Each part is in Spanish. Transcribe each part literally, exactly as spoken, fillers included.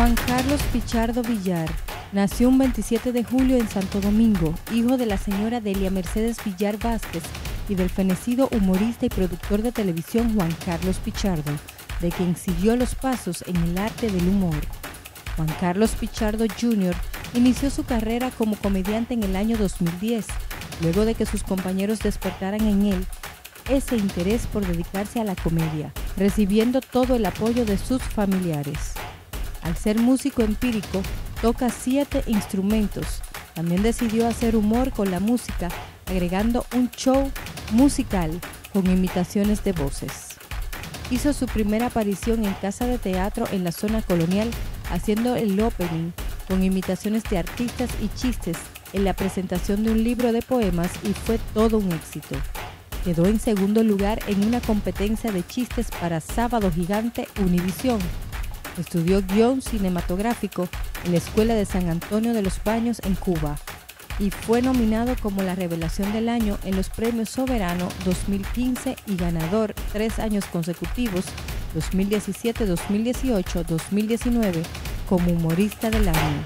Juan Carlos Pichardo Villar nació un veintisiete de julio en Santo Domingo, hijo de la señora Delia Mercedes Villar Vázquez y del fenecido humorista y productor de televisión Juan Carlos Pichardo, de quien siguió los pasos en el arte del humor. Juan Carlos Pichardo junior inició su carrera como comediante en el año dos mil diez, luego de que sus compañeros despertaran en él ese interés por dedicarse a la comedia, recibiendo todo el apoyo de sus familiares. Al ser músico empírico, toca siete instrumentos. También decidió hacer humor con la música, agregando un show musical con imitaciones de voces. Hizo su primera aparición en Casa de Teatro en la zona colonial, haciendo el opening con imitaciones de artistas y chistes en la presentación de un libro de poemas y fue todo un éxito. Quedó en segundo lugar en una competencia de chistes para Sábado Gigante Univisión. Estudió guión cinematográfico en la Escuela de San Antonio de los Baños en Cuba y fue nominado como la Revelación del Año en los Premios Soberano dos mil quince y ganador tres años consecutivos, dos mil diecisiete, dos mil dieciocho, dos mil diecinueve, como Humorista del Año.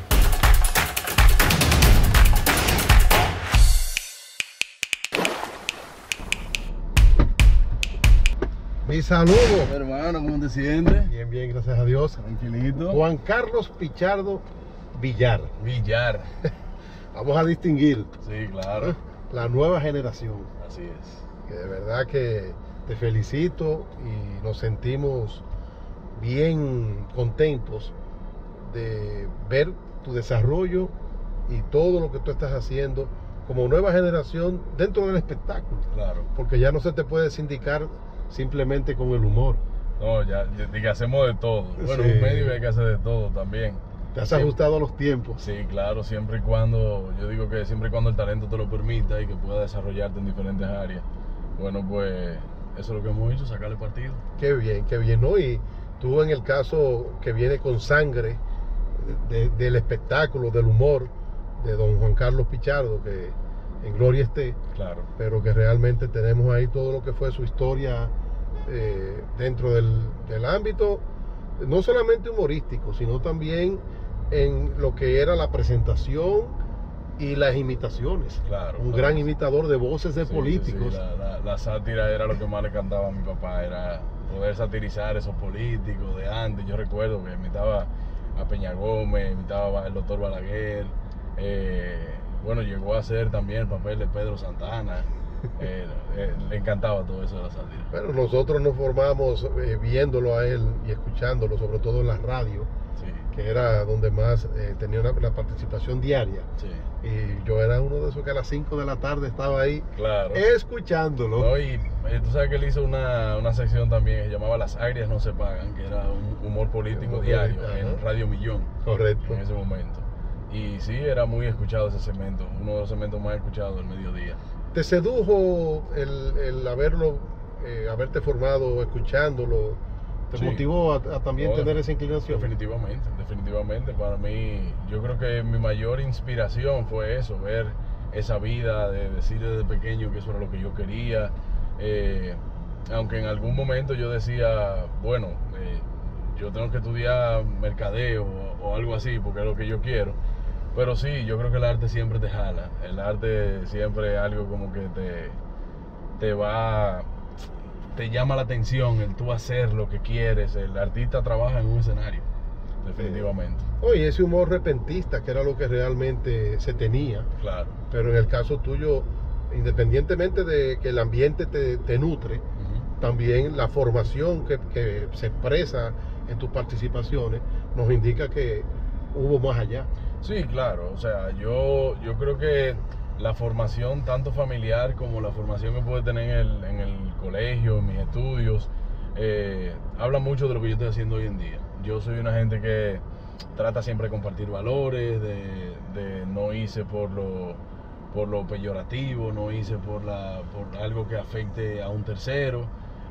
Mi saludo. Hermano, ¿cómo te sientes? Bien, bien, gracias a Dios. Tranquilito. Juan Carlos Pichardo Villar. Villar. Vamos a distinguir. Sí, claro. La nueva generación. Así es. Que de verdad que te felicito y nos sentimos bien contentos de ver tu desarrollo y todo lo que tú estás haciendo como nueva generación dentro del espectáculo. Claro. Porque ya no se te puede sindicar simplemente con el humor. No, ya, ya que hacemos de todo. Bueno, Sí. un medio hay que hacer de todo también. Te has Siempre. ajustado a los tiempos. Sí, claro, siempre y cuando, yo digo que siempre y cuando el talento te lo permita y que pueda desarrollarte en diferentes áreas. Bueno, pues eso es lo que hemos hecho, sacarle partido. Qué bien, qué bien, ¿no? Y tú en el caso que viene con sangre de- del espectáculo, del humor de don Juan Carlos Pichardo, que en gloria esté, Claro. pero que realmente tenemos ahí todo lo que fue su historia eh, dentro del, del ámbito, no solamente humorístico, sino también en lo que era la presentación y las imitaciones. Claro. Un claro. gran imitador de voces de Sí, políticos. sí, la, la- la sátira era lo que más le cantaba a mi papá, era poder satirizar esos políticos de antes. Yo recuerdo que imitaba a Peña Gómez, imitaba al doctor Balaguer. eh, bueno, llegó a hacer también el papel de Pedro Santana. Eh, eh, le encantaba todo eso de la sátira. Bueno, nosotros nos formamos eh, viéndolo a él y escuchándolo, sobre todo en la radio, Sí, que era donde más eh, tenía una, la participación diaria. sí, Y yo era uno de esos que a las cinco de la tarde estaba ahí claro. escuchándolo. No, y eh, tú sabes que él hizo una, una sección también que se llamaba Las Agrias No Se Pagan, que era un humor político Humor diario político, en ajá. Radio Millón. Correcto. En ese momento. Y sí, era muy escuchado ese segmento, uno de los segmentos más escuchados del mediodía. ¿Te sedujo el, el haberlo, eh, haberte formado escuchándolo? ¿Te Sí. motivó a, a también No, tener esa inclinación? Definitivamente, definitivamente. Para mí, yo creo que mi mayor inspiración fue eso, ver esa vida, de decir desde pequeño que eso era lo que yo quería. Eh, aunque en algún momento yo decía, bueno, eh, yo tengo que estudiar mercadeo o, o algo así, porque es lo que yo quiero. Pero sí, yo creo que el arte siempre te jala. El arte siempre es algo como que te, te va, te llama la atención, el tú hacer lo que quieres. El artista trabaja en un escenario, definitivamente. Oye, ese humor repentista, que era lo que realmente se tenía, Claro. pero en el caso tuyo, independientemente de que el ambiente te, te nutre, Ujú. también la formación que, que se expresa en tus participaciones nos indica que hubo más allá. Sí, claro. O sea, yo, yo creo que la formación tanto familiar como la formación que pude tener en el, en el colegio, en mis estudios, eh, habla mucho de lo que yo estoy haciendo hoy en día. Yo soy una gente que trata siempre de compartir valores, de, de no irse por lo, por lo peyorativo, no irse por, la, por algo que afecte a un tercero,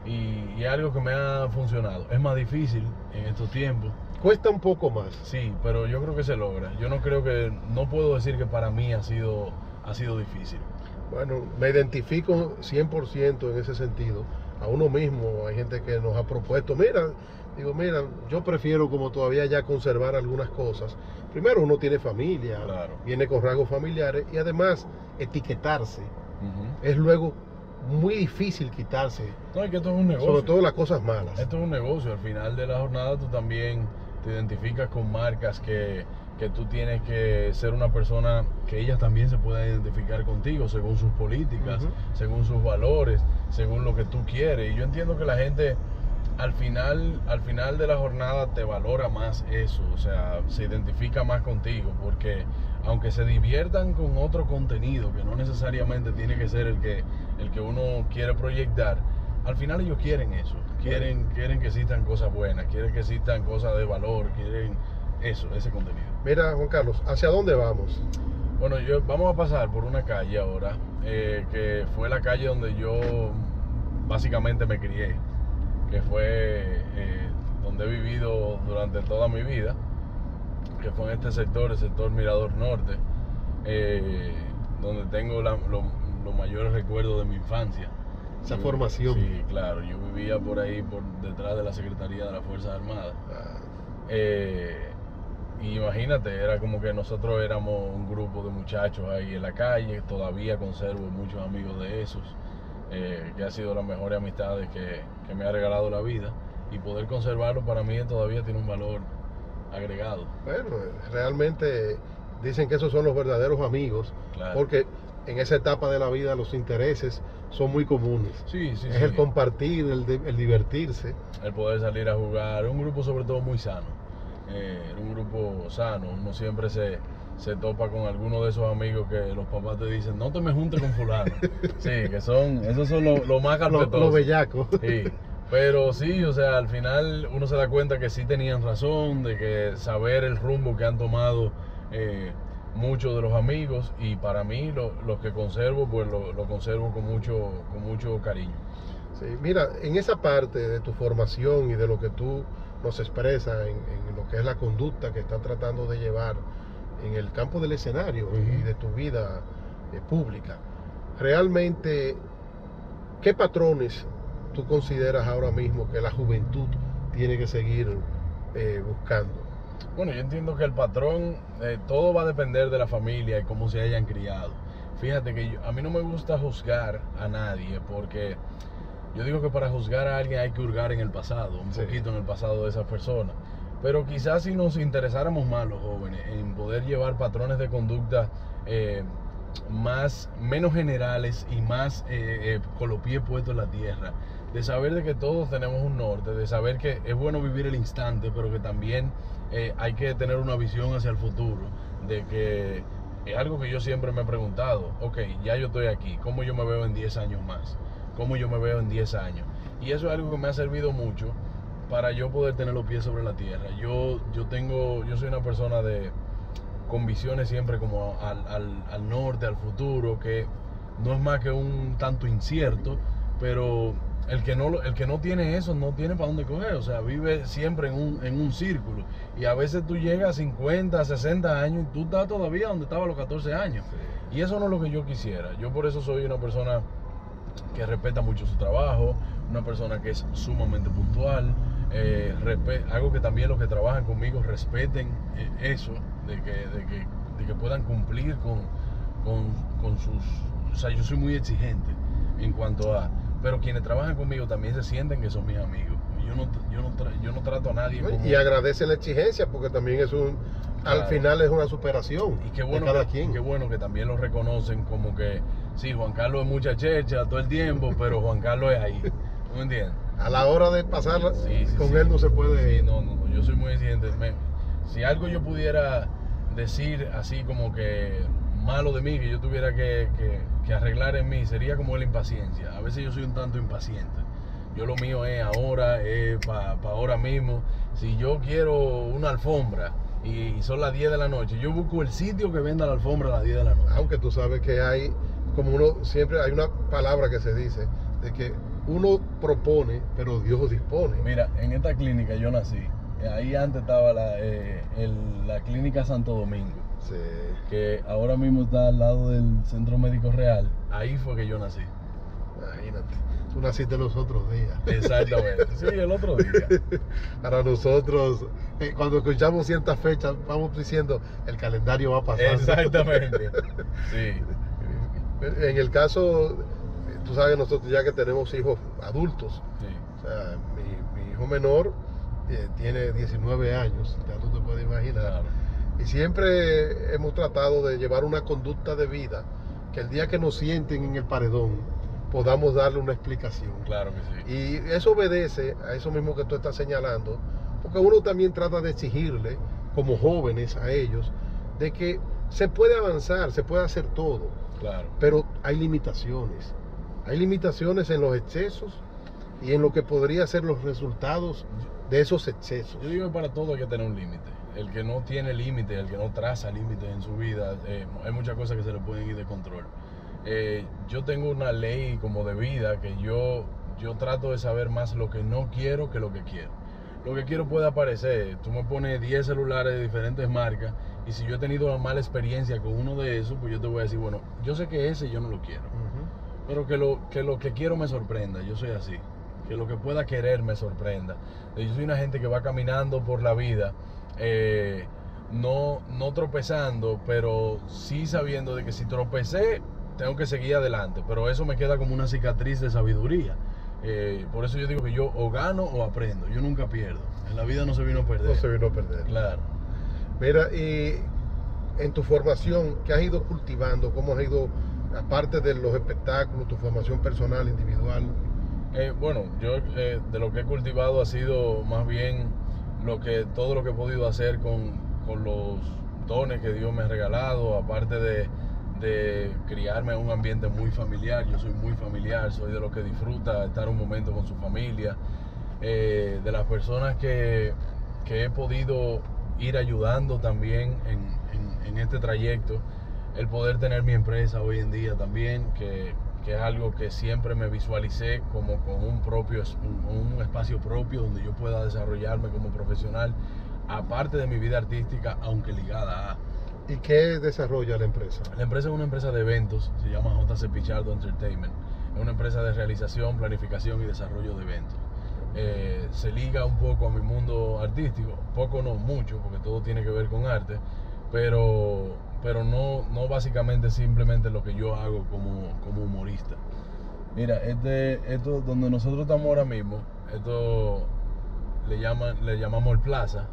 y, y algo que me ha funcionado. Es más difícil en estos tiempos. Cuesta un poco más. Sí, pero yo creo que se logra. Yo no creo que, no puedo decir que para mí ha sido, ha sido difícil. Bueno, me identifico cien por ciento en ese sentido. a uno mismo. Hay gente que nos ha propuesto, mira, digo, mira, yo prefiero como todavía ya conservar algunas cosas. Primero, uno tiene familia, Claro. viene con rasgos familiares, y además etiquetarse Ujú. es luego muy difícil quitarse, No, es que esto es un negocio. sobre todo las cosas malas. Esto es un negocio. Al final de la jornada tú también te identificas con marcas que, que tú tienes que ser una persona que ellas también se puedan identificar contigo según sus políticas, Ujú. según sus valores, según lo que tú quieres. Y yo entiendo que la gente al final, al final de la jornada te valora más eso, o sea, se identifica más contigo, porque aunque se diviertan con otro contenido que no necesariamente tiene que ser el que, el que uno quiere proyectar, al final ellos quieren eso, quieren, quieren que existan cosas buenas, quieren que existan cosas de valor, quieren eso, ese contenido. Mira, Juan Carlos, ¿hacia dónde vamos? Bueno, yo, vamos a pasar por una calle ahora, eh, que fue la calle donde yo básicamente me crié, que fue eh, donde he vivido durante toda mi vida, que fue en este sector, el sector Mirador Norte, eh, donde tengo la- lo- los mayores recuerdos de mi infancia. Esa Yo- formación. Sí, claro, yo vivía por ahí, por detrás de la Secretaría de las Fuerzas Armadas. Ah, Eh, y imagínate, era como que nosotros éramos un grupo de muchachos ahí en la calle. Todavía conservo muchos amigos de esos, eh, que ha sido las mejores amistades que, que me ha regalado la vida, y poder conservarlo para mí todavía tiene un valor agregado. Bueno, realmente dicen que esos son los verdaderos amigos, Claro. porque en esa etapa de la vida los intereses son muy comunes. Sí, sí, es sí. el compartir, el, de- el divertirse. El poder salir a jugar, un grupo sobre todo muy sano, eh, un grupo sano. Uno siempre se, se topa con alguno de esos amigos que los papás te dicen, no te me juntes con fulano. Sí, que son, esos son los lo más Los carpetosos. lo bellacos. Sí, pero sí, o sea, al final uno se da cuenta que sí tenían razón, de que saber el rumbo que han tomado eh, muchos de los amigos, y para mí lo- los que conservo, pues lo, lo conservo con mucho, con mucho cariño. Sí, mira, en esa parte de tu formación y de lo que tú nos expresas en, en lo que es la conducta que estás tratando de llevar en el campo del escenario y Ujú. de tu vida eh, pública, realmente, ¿qué patrones tú consideras ahora mismo que la juventud tiene que seguir eh, buscando? Bueno, yo entiendo que el patrón, eh, todo va a depender de la familia y cómo se hayan criado. Fíjate que yo- a mí no me gusta juzgar a nadie, porque yo digo que para juzgar a alguien hay que hurgar en el pasado, un Sí. poquito en el pasado de esa persona. Pero quizás si nos interesáramos más los jóvenes en poder llevar patrones de conducta eh, más, menos generales y más eh, eh, con los pies puestos en la tierra, de saber de que todos tenemos un norte, de saber que es bueno vivir el instante, pero que también eh, hay que tener una visión hacia el futuro, de que es algo que yo siempre me he preguntado, ok, ya yo estoy aquí, ¿cómo yo me veo en diez años más? ¿Cómo yo me veo en diez años? Y eso es algo que me ha servido mucho para yo poder tener los pies sobre la tierra. Yo, yo tengo, yo soy una persona de con visiones siempre como al, al, al norte, al futuro, que no es más que un tanto incierto, pero el que no, lo- el que no tiene eso no tiene para dónde coger, o sea, vive siempre en un, en un círculo, y a veces tú llegas a cincuenta, sesenta años y tú estás todavía donde estaba a los catorce años, y eso no es lo que yo quisiera. Yo por eso soy una persona que respeta mucho su trabajo, una persona que es sumamente puntual, eh, respe- hago que también los que trabajan conmigo respeten eh, eso, de que, de, que, de que puedan cumplir con, con, con sus... O sea, yo soy muy exigente en cuanto a... Pero quienes trabajan conmigo también se sienten que son mis amigos. Yo no, yo no, tra- yo no trato a nadie como... Y agradece la exigencia, porque también es un, al Claro. final es una superación Y qué bueno, de cada que, quien. qué bueno que también lo reconocen como que, sí, Juan Carlos es mucha checha todo el tiempo, pero Juan Carlos es ahí. ¿Tú me entiendes? A la hora de pasarla, Sí, sí, con sí. él no se puede... Sí, no, no, no, yo soy muy exigente. Me- si algo yo pudiera decir así como que malo de mí, que yo tuviera que, que- que arreglar en mí, sería como la impaciencia. A veces yo soy un tanto impaciente. Yo lo mío es ahora, es para ahora mismo. Si yo quiero una alfombra y son las diez de la noche, yo busco el sitio que venda la alfombra a las diez de la noche. Aunque tú sabes que hay, como uno siempre, hay una palabra que se dice, de que uno propone, pero Dios dispone. Mira, en esta clínica yo nací. Ahí antes estaba la, eh, el- la clínica Santo Domingo, Sí. que ahora mismo está al lado del Centro Médico Real. Ahí fue que yo nací. Imagínate. Tú naciste los otros días. Exactamente, sí, el otro día. Para nosotros, eh, cuando escuchamos ciertas fechas, vamos diciendo, el calendario va pasando. Exactamente, sí. En el caso, tú sabes, nosotros ya que tenemos hijos adultos, Sí. o sea, mi, mi hijo menor eh, tiene diecinueve años, ya tú te puedes imaginar. Claro. Y siempre hemos tratado de llevar una conducta de vida que el día que nos sienten en el paredón podamos darle una explicación. Claro que sí. Y eso obedece a eso mismo que tú estás señalando, porque uno también trata de exigirle, como jóvenes, a ellos, de que se puede avanzar, se puede hacer todo, Claro. pero hay limitaciones. Hay limitaciones en los excesos y en lo que podría ser los resultados de esos excesos. Yo digo que para todo hay que tener un límite. El que no tiene límite, el que no traza límites en su vida, eh, hay muchas cosas que se le pueden ir de control. Eh, yo tengo una ley como de vida que yo, yo trato de saber más lo que no quiero que lo que quiero. Lo que quiero puede aparecer. Tú me pones diez celulares de diferentes marcas y si yo he tenido una mala experiencia con uno de esos, pues yo te voy a decir, bueno, yo sé que ese yo no lo quiero. Uh-huh. Pero que lo, que lo que quiero me sorprenda, yo soy así. Que lo que pueda querer me sorprenda. Yo soy una gente que va caminando por la vida, eh, no, no tropezando, pero sí sabiendo de que si tropecé, tengo que seguir adelante. Pero eso me queda como una cicatriz de sabiduría. Eh, por eso yo digo que yo o gano o aprendo. Yo nunca pierdo. En la vida no se vino a perder. No se vino a perder. Claro. Mira, y en tu formación, ¿qué has ido cultivando? ¿Cómo has ido, aparte de los espectáculos, tu formación personal, individual? Eh, bueno, yo eh, de lo que he cultivado ha sido más bien lo que, todo lo que he podido hacer con, con los dones que Dios me ha regalado, aparte de, de criarme en un ambiente muy familiar. Yo soy muy familiar, soy de los que disfruta estar un momento con su familia, eh, de las personas que, que he podido ir ayudando también en, en, en este trayecto, el poder tener mi empresa hoy en día también, que que es algo que siempre me visualicé como con un propio un, un espacio propio donde yo pueda desarrollarme como profesional, aparte de mi vida artística, aunque ligada a. ¿Y qué desarrolla la empresa? La empresa es una empresa de eventos, se llama J C Pichardo Entertainment. Es una empresa de realización, planificación y desarrollo de eventos. Eh, se liga un poco a mi mundo artístico, poco no mucho, porque todo tiene que ver con arte, pero pero no, no básicamente simplemente lo que yo hago como, como humorista. Mira, este, esto donde nosotros estamos ahora mismo, esto le, llaman, le llamamos el Plaza.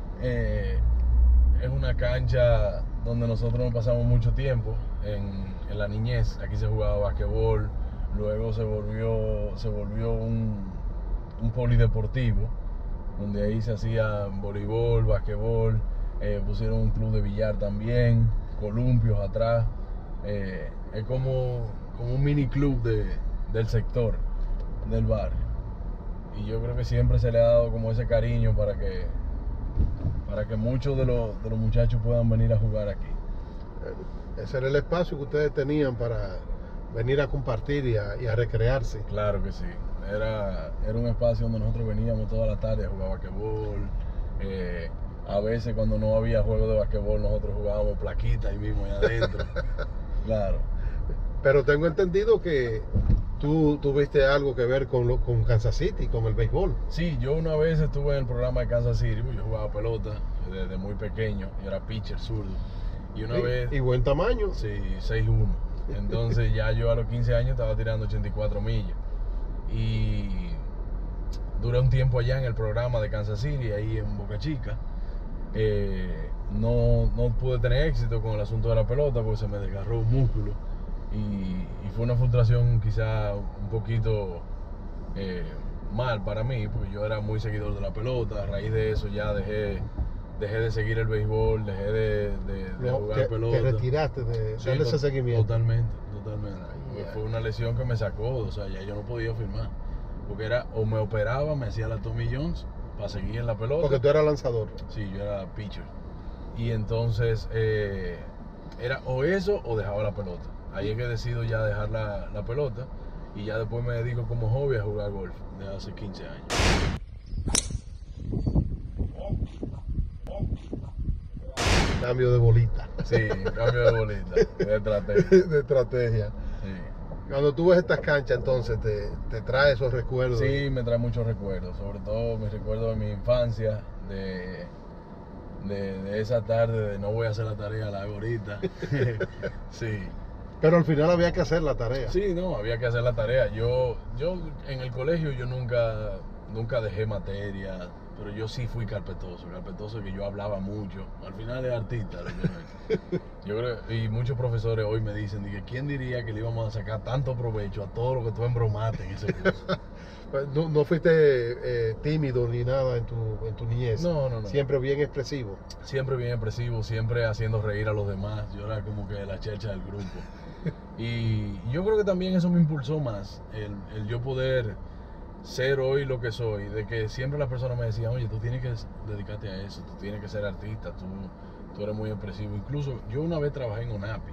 Eh, es una cancha donde nosotros nos pasamos mucho tiempo en, en la niñez. Aquí se jugaba basquetbol, luego se volvió, se volvió un, un polideportivo, donde ahí se hacía voleibol, basquetbol. Eh, pusieron un club de billar también, columpios atrás. Eh, es como, como un mini club de, del sector, del barrio. Y yo creo que siempre se le ha dado como ese cariño para que, para que muchos de los, de los muchachos puedan venir a jugar aquí. Ese era el espacio que ustedes tenían para venir a compartir y a, y a recrearse. Claro que sí. Era, era un espacio donde nosotros veníamos toda la tarde a jugar basquetbol. Eh, A veces cuando no había juego de basquetbol nosotros jugábamos plaquitas ahí mismo, ahí adentro. Claro. Pero tengo entendido que tú tuviste algo que ver con, lo, con Kansas City, con el béisbol. Sí, yo una vez estuve en el programa de Kansas City, yo jugaba pelota desde muy pequeño, yo era pitcher zurdo. Y una y, vez... Y buen tamaño. Sí, seis uno. Entonces ya yo a los quince años estaba tirando ochenta y cuatro millas. Y duré un tiempo allá en el programa de Kansas City, ahí en Boca Chica. Eh, no, no pude tener éxito con el asunto de la pelota porque se me desgarró un músculo y, y fue una frustración quizá un poquito eh, mal para mí, porque yo era muy seguidor de la pelota. A raíz de eso ya dejé, dejé de seguir el béisbol, dejé de, de, de no, jugar te, pelota. Te retiraste de Sí, darle ese seguimiento. Totalmente, totalmente. Ay, Fue una lesión que me sacó, o sea, ya yo no podía firmar, porque era o me operaba, me hacía la Tommy Jones para seguir en la pelota. Porque tú eras lanzador. Sí, yo era pitcher. Y entonces eh, era o eso o dejaba la pelota. Ahí es que decido ya dejar la, la pelota y ya después me dedico como hobby a jugar golf desde hace quince años. Cambio de bolita. Sí, cambio de bolita, de estrategia. De estrategia. Sí. Cuando tú ves estas canchas, entonces te, te trae esos recuerdos. Sí, me trae muchos recuerdos, sobre todo mis recuerdos de mi infancia, de, de, de esa tarde de no voy a hacer la tarea, la hago ahorita. Sí. Pero al final había que hacer la tarea. Sí, no, había que hacer la tarea. Yo, yo en el colegio yo nunca, nunca dejé materia, pero yo sí fui carpetoso, carpetoso que yo hablaba mucho. Al final es artista. Yo creo, y muchos profesores hoy me dicen, dije, ¿quién diría que le íbamos a sacar tanto provecho a todo lo que tú embromaste en ese curso? No, no fuiste eh, tímido ni nada en tu, en tu niñez. No, no, no. Siempre bien expresivo. Siempre bien expresivo, siempre haciendo reír a los demás. Yo era como que la chercha del grupo. Y yo creo que también eso me impulsó más, el, el yo poder ser hoy lo que soy, de que siempre las personas me decían, oye, tú tienes que dedicarte a eso, tú tienes que ser artista, tú, tú eres muy expresivo. Incluso yo una vez trabajé en ONAPI,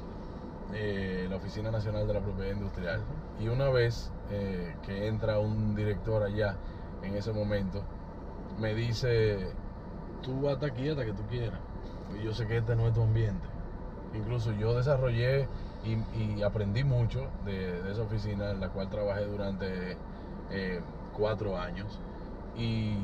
eh, la Oficina Nacional de la Propiedad Industrial, y una vez eh, que entra un director allá en ese momento, me dice, tú hasta aquí hasta que tú quieras, y yo sé que este no es tu ambiente. Incluso yo desarrollé y, y aprendí mucho de, de esa oficina en la cual trabajé durante eh, cuatro años y,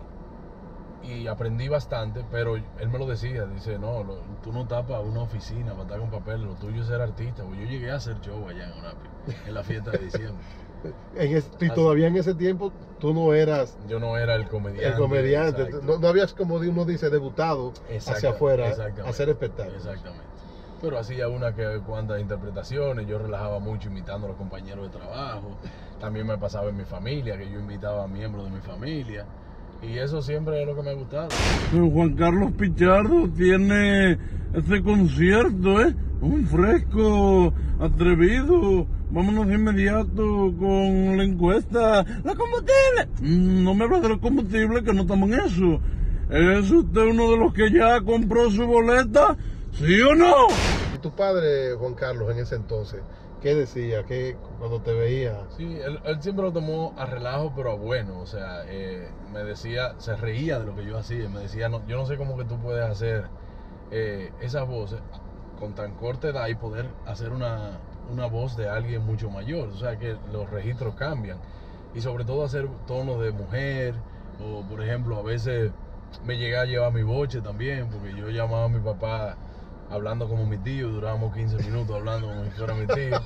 y aprendí bastante, pero él me lo decía, dice, no, lo, tú no tapas una oficina para estar con papel, lo tuyo es ser artista. Pues yo llegué a hacer show allá en ONAPI, en la fiesta de diciembre. En ese, y todavía en ese tiempo tú no eras... Yo no era el comediante. El comediante, no, no habías, como uno dice, debutado hacia afuera a hacer espectáculos. Exactamente. Pero hacía una que cuantas interpretaciones, yo relajaba mucho imitando a los compañeros de trabajo. También me pasaba en mi familia, que yo invitaba a miembros de mi familia. Y eso siempre es lo que me ha gustado. Juan Carlos Pichardo tiene este concierto, ¿eh? Un fresco, atrevido. Vámonos de inmediato con la encuesta. ¡La combustible! Mm, no me hablas de los combustibles, que no estamos en eso. ¿Es usted uno de los que ya compró su boleta? ¿Sí o no? ¿Y tu padre, Juan Carlos, en ese entonces, qué decía? ¿Qué, cuando te veía? Sí, él, él siempre lo tomó a relajo, pero a bueno. O sea, eh, me decía, se reía de lo que yo hacía. Me decía, no, yo no sé cómo que tú puedes hacer eh, esas voces con tan corta edad y poder hacer una, una voz de alguien mucho mayor. O sea, que los registros cambian. Y sobre todo hacer tonos de mujer. O, por ejemplo, a veces me llegué a llevar mi boche también, porque yo llamaba a mi papá hablando como mi tío, durábamos quince minutos hablando como si fuera mi tío.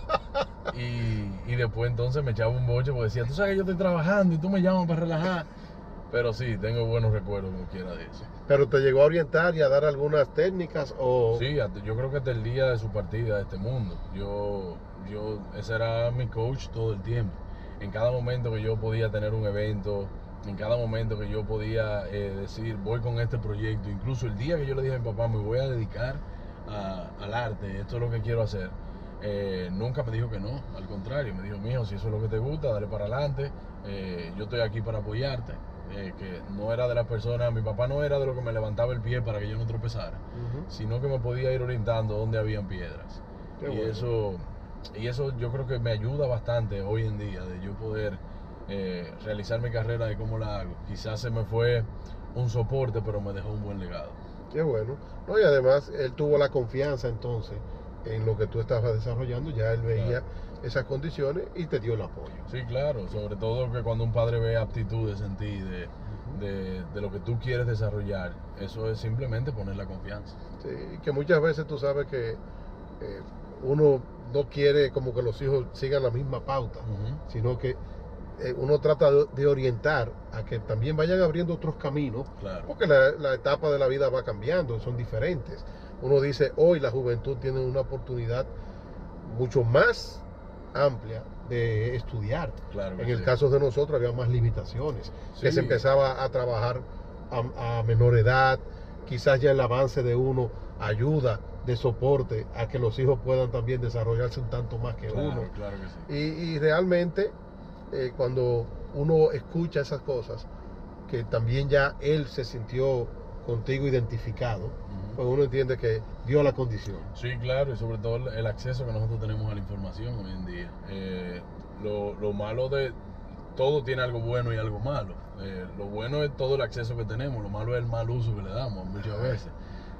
Y, y después entonces me echaba un boche porque decía, tú sabes que yo estoy trabajando y tú me llamas para relajar. Pero sí, tengo buenos recuerdos como quiera de eso. ¿Pero te llegó a orientar y a dar algunas técnicas? O... Sí, yo creo que hasta el día de su partida de este mundo. Yo, yo, ese era mi coach todo el tiempo. En cada momento que yo podía tener un evento, en cada momento que yo podía eh, decir, voy con este proyecto, incluso el día que yo le dije a mi papá, me voy a dedicar a, al arte, esto es lo que quiero hacer, eh, nunca me dijo que no, al contrario, me dijo, mijo, si eso es lo que te gusta, dale para adelante, eh, yo estoy aquí para apoyarte, eh, que no era de las personas, mi papá no era de lo que me levantaba el pie para que yo no tropezara, uh-huh. sino que me podía ir orientando donde habían piedras. Qué y bueno. eso y eso yo creo que me ayuda bastante hoy en día, de yo poder Eh, realizar mi carrera de cómo la hago. Quizás se me fue un soporte, pero me dejó un buen legado. Qué bueno. No, y además él tuvo la confianza entonces en lo que tú estabas desarrollando, ya él veía claro. esas condiciones y te dio el apoyo. Sí, claro, sobre todo que cuando un padre ve aptitudes en ti de, uh-huh. de, de lo que tú quieres desarrollar, eso es simplemente poner la confianza. Sí, que muchas veces tú sabes que eh, uno no quiere como que los hijos sigan la misma pauta, uh-huh. sino que uno trata de orientar a que también vayan abriendo otros caminos, claro. porque la, la etapa de la vida va cambiando, son diferentes. Uno dice, hoy la juventud tiene una oportunidad mucho más amplia de estudiar. Claro en el sí. caso de nosotros había más limitaciones, sí. que se empezaba a trabajar a, a menor edad, quizás ya el avance de uno ayuda de soporte a que los hijos puedan también desarrollarse un tanto más que claro, uno. Claro que sí. y, y realmente Eh, cuando uno escucha esas cosas, que también ya él se sintió contigo identificado, uh-huh. pues uno entiende que dio la condición. Sí, claro, y sobre todo el acceso que nosotros tenemos a la información hoy en día. Eh, lo, lo malo de todo tiene algo bueno y algo malo. Eh, lo bueno es todo el acceso que tenemos, lo malo es el mal uso que le damos muchas veces.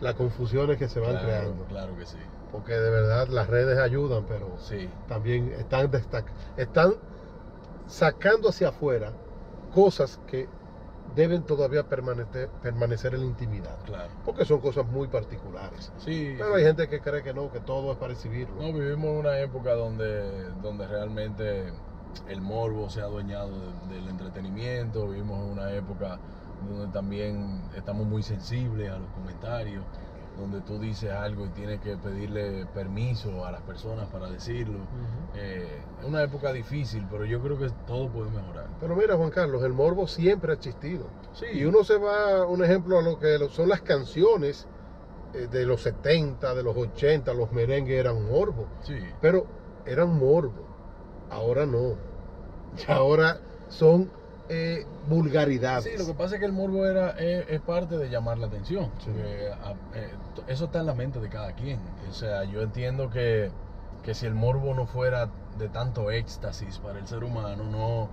las confusiones que se van claro, creando. Claro que sí. Porque de verdad las redes ayudan, pero sí. también están, están sacando hacia afuera cosas que deben todavía permanecer, permanecer en la intimidad. Claro. Porque son cosas muy particulares. Sí, pero sí. hay gente que cree que no, que todo es para exhibirlo. No, vivimos en una época donde, donde realmente el morbo se ha adueñado de, del entretenimiento. Vivimos en una época donde también estamos muy sensibles a los comentarios, donde tú dices algo y tienes que pedirle permiso a las personas para decirlo. Uh-huh. eh, es una época difícil, pero yo creo que todo puede mejorar. Pero mira, Juan Carlos, el morbo siempre ha existido. Sí. Y uno se va, un ejemplo, a lo que son las canciones eh, de los setenta, de los ochenta, los merengues eran morbo. Sí. Pero eran morbo. Ahora no. Y ahora son eh, vulgaridades. Sí, lo que pasa es que el morbo era, es, es parte de llamar la atención. Sí. Porque, eh, eso está en la mente de cada quien. O sea, yo entiendo que, que si el morbo no fuera de tanto éxtasis para el ser humano, no,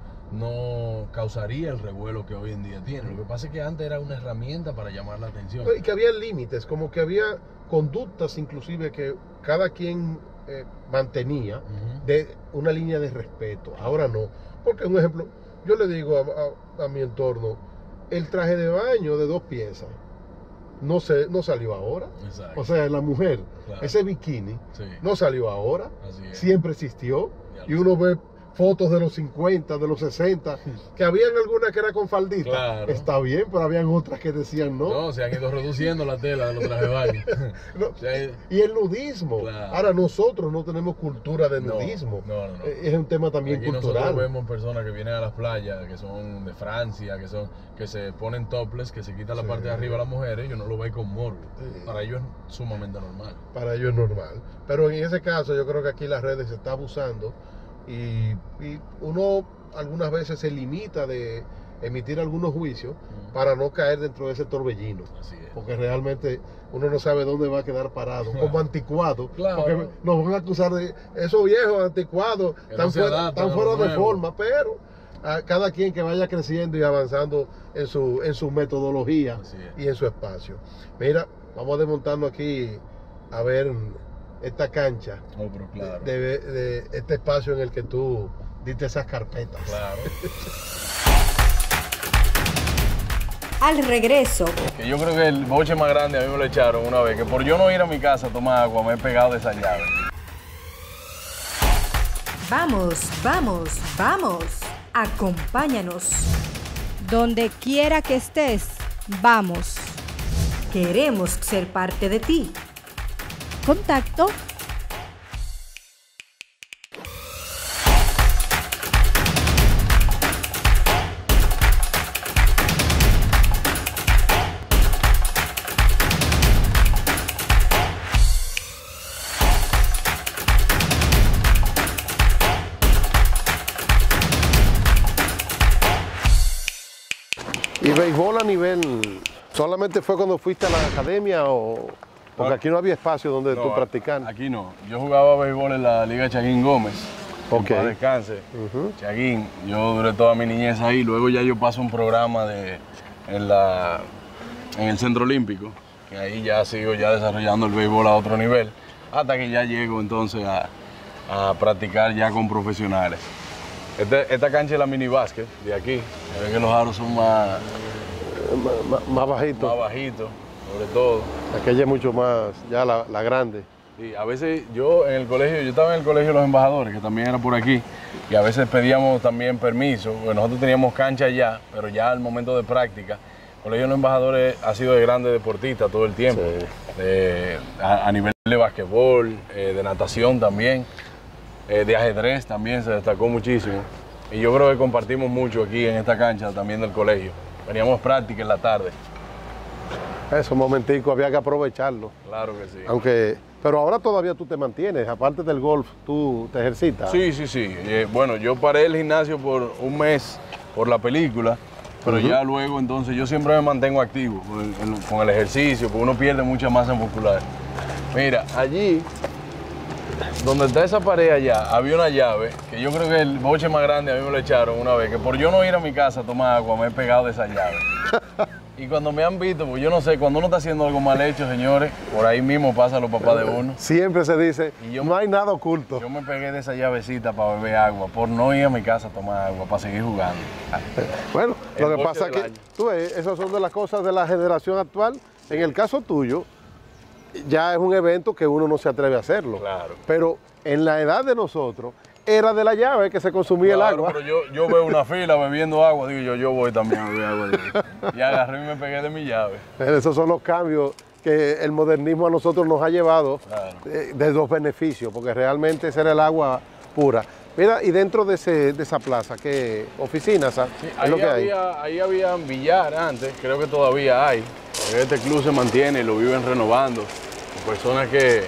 no causaría el revuelo que hoy en día tiene. Lo que pasa es que antes era una herramienta para llamar la atención. Y que había límites, como que había conductas inclusive que cada quien eh, mantenía uh-huh. de una línea de respeto. Ahora no. Porque, un ejemplo, yo le digo a, a, a mi entorno, el traje de baño de dos piezas no, se, no salió ahora. Exacto. O sea, la mujer, claro. ese bikini, sí. no salió ahora. Así es. Siempre existió. Ya y uno sé. ve fotos de los cincuenta, de los sesenta, que habían algunas que era con faldita. Claro. Está bien, pero habían otras que decían no. No, se han ido reduciendo la tela de los trajes de baño. no, o sea, y el nudismo. Claro. Ahora nosotros no tenemos cultura de nudismo. No, no, no. Es un tema también Aquí cultural. Nosotros vemos personas que vienen a las playas, que son de Francia, que son que se ponen topless, que se quitan la sí. parte de arriba a las mujeres y uno lo ve con morbo. Sí. Para ellos es sumamente normal. Para ellos es normal. Pero en ese caso yo creo que aquí las redes se está abusando. Y, y uno algunas veces se limita de emitir algunos juicios uh-huh. para no caer dentro de ese torbellino. Así es. Porque realmente uno no sabe dónde va a quedar parado, claro. como anticuado. Claro. Porque nos van a acusar de esos viejos anticuados, están no fuera, están fuera de forma, pero a cada quien que vaya creciendo y avanzando en su, en su metodología y en su espacio. Mira, vamos a desmontarnos aquí a ver esta cancha, oh, pero claro. de, de, de este espacio en el que tú diste esas carpetas. Claro. Al regreso. Que yo creo que el boche más grande a mí me lo echaron una vez, que por yo no ir a mi casa a tomar agua me he pegado de esa llave. Vamos, vamos, vamos. Acompáñanos. Donde quiera que estés, vamos. Queremos ser parte de ti. Contacto ¿Y béisbol a nivel, solamente fue cuando fuiste a la academia o...? Porque aquí no había espacio donde no, tú practicar. Aquí no. Yo jugaba béisbol en la Liga Chaguín Gómez. Ok. Para descanse. Uh-huh. Chaguín. Yo duré toda mi niñez ahí. Luego ya yo paso un programa de, en, la, en el Centro Olímpico. Que ahí ya sigo ya desarrollando el béisbol a otro nivel. Hasta que ya llego entonces a, a practicar ya con profesionales. Este, esta cancha es la mini básquet de aquí. Se ve que los aros son más... Más, más bajitos. Más bajitos. Sobre todo. Aquella es mucho más, ya la, la grande. Sí, a veces yo en el colegio, yo estaba en el colegio de los embajadores, que también era por aquí, y a veces pedíamos también permiso, porque nosotros teníamos cancha allá, pero ya al momento de práctica, el colegio de los embajadores ha sido de grandes deportistas todo el tiempo, sí. de, a, a nivel de basquetbol, eh, de natación también, eh, de ajedrez también se destacó muchísimo, y yo creo que compartimos mucho aquí en esta cancha también del colegio. Veníamos práctica en la tarde. Esos momenticos había que aprovecharlo. Claro que sí. Aunque, pero ahora todavía tú te mantienes, aparte del golf, tú te ejercitas. Sí, sí, sí. Eh, bueno, yo paré el gimnasio por un mes por la película, pero uh-huh. ya luego entonces yo siempre me mantengo activo con el, con el ejercicio, porque uno pierde mucha masa muscular. Mira, allí, donde está esa pared allá, había una llave, que yo creo que el boche más grande a mí me lo echaron una vez, que por yo no ir a mi casa a tomar agua me he pegado de esa llave. Y cuando me han visto, pues yo no sé, cuando uno está haciendo algo mal hecho, señores, por ahí mismo pasan los papás de uno. Siempre se dice, Y yo- no hay nada oculto. Yo me pegué de esa llavecita para beber agua, por no ir a mi casa a tomar agua, para seguir jugando. Bueno, El lo que boche pasa es del que, año. tú ves, esas son de las cosas de la generación actual. En el caso tuyo, ya es un evento que uno no se atreve a hacerlo. Claro. Pero en la edad de nosotros, era de la llave que se consumía Claro, el agua. pero yo, yo veo una fila bebiendo agua, digo yo, yo voy también a beber agua. de ahí. Y agarré y me pegué de mi llave. Esos son los cambios que el modernismo a nosotros nos ha llevado Claro. eh, de dos beneficios, porque realmente ese era el agua pura. Mira, y dentro de, ese, de esa plaza, ¿qué oficinas? ah? Sí, es ahí, lo que hay. había, ahí había billar antes, creo que todavía hay. Este club se mantiene y lo viven renovando. Personas que,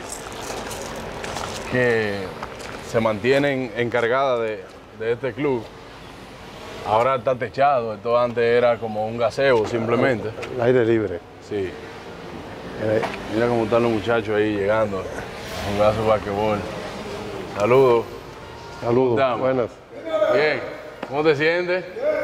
que se mantienen encargadas de, de este club. Ahora está techado, esto antes era como un gaseo simplemente. El aire libre. Sí. Eh, Mira cómo están los muchachos ahí llegando a jugar su basquetbol. Saludos. Saludos, Estamos. buenas. Bien. ¿Cómo te sientes?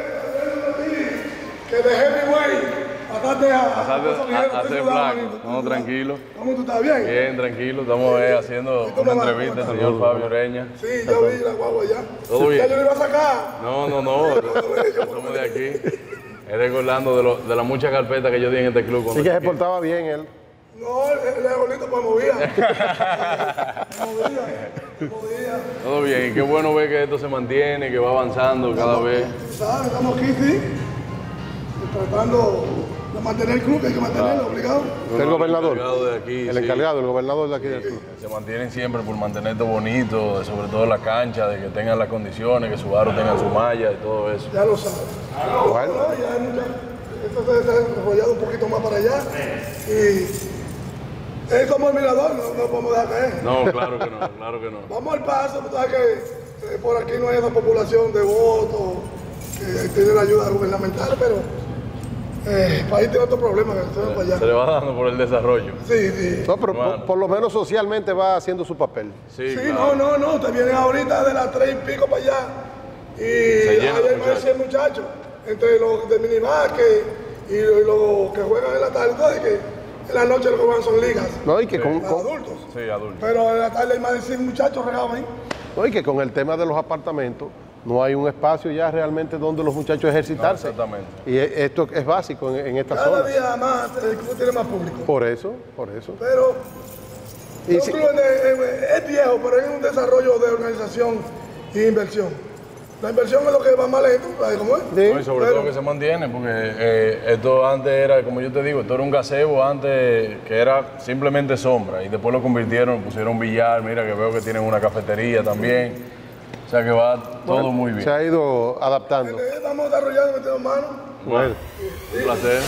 Que dejé mi güey. Pasate a, Pasate a, a hacer flaco. No, tranquilo. ¿Cómo tú estás bien? Bien, tranquilo. Estamos eh, haciendo una entrevista al señor Fabio Ureña. Sí, yo vi la guagua ya. Todo bien. Ya yo le iba a sacar. No, no, no. Somos de aquí. Es recordando de, lo, de la mucha carpeta que yo di en este club. Sí cuando que se chiquito. portaba bien él. No, el arbolito pues movía. movía. Movía. Todo bien. Y qué bueno ver que esto se mantiene, que va avanzando cada vez. ¿Sabes? Estamos aquí, sí. Tratando de mantener el club, que hay que mantenerlo, obligado. El gobernador. encargado de aquí, El sí. encargado, el gobernador de aquí del club. Se mantienen siempre por mantener esto bonito, sobre todo la cancha, de que tengan las condiciones, que su barro tenga su malla y todo eso. Ya lo sabes. Bueno. No, ya hay mucha, esto se ha desarrollado un poquito más para allá. Y es como el mirador, no, no podemos dejar caer. No, claro que no, claro que no. Vamos al paso, tú sabes que eh, por aquí no hay esa población de votos que tiene la ayuda gubernamental, pero eh, el país tiene otro problema que se va para allá. Se le va dando por el desarrollo. Sí, sí. No, pero Bueno. por, por lo menos socialmente va haciendo su papel. Sí, Sí, claro. no, no, no, te vienen ahorita de las tres y pico para allá y llena hay de más de cien muchachos, entre los de minibásquet y los que juegan en la tarde, entonces que en la noche lo que juegan son ligas, No, y que con, para con- adultos. Sí, adulto. Pero en la tarde hay más de cien muchachos regados ahí. no, y que con el tema de los apartamentos no hay un espacio ya realmente donde los muchachos ejercitarse. No, exactamente. Y e- esto es básico en, en esta Cada zona. día más el club tiene más público. Por eso, por eso. Pero Y los si- clubes de- eh, es viejo, pero es un desarrollo de organización e inversión. La inversión es lo que va más lento, ¿sabes cómo es? Sí. No, y sobre Pero- todo que se mantiene, porque eh, esto antes era, como yo te digo, esto era un gazebo antes que era simplemente sombra y después lo convirtieron, pusieron billar, mira que veo que tienen una cafetería también, o sea que va todo muy bien. Se ha ido adaptando. Eh, Estamos desarrollando, metiendo manos. Bueno, Un placer.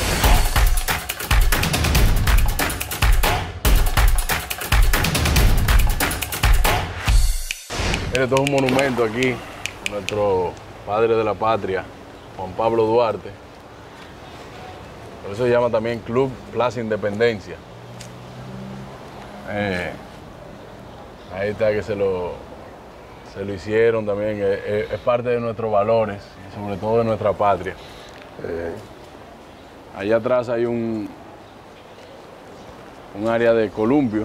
Mire, esto es un monumento aquí, nuestro padre de la patria, Juan Pablo Duarte. Por eso se llama también Club Plaza Independencia. Eh, ahí está que se lo, se lo hicieron también, eh, eh, es parte de nuestros valores y sobre todo de nuestra patria. Eh, allá atrás hay un, un área de columpio.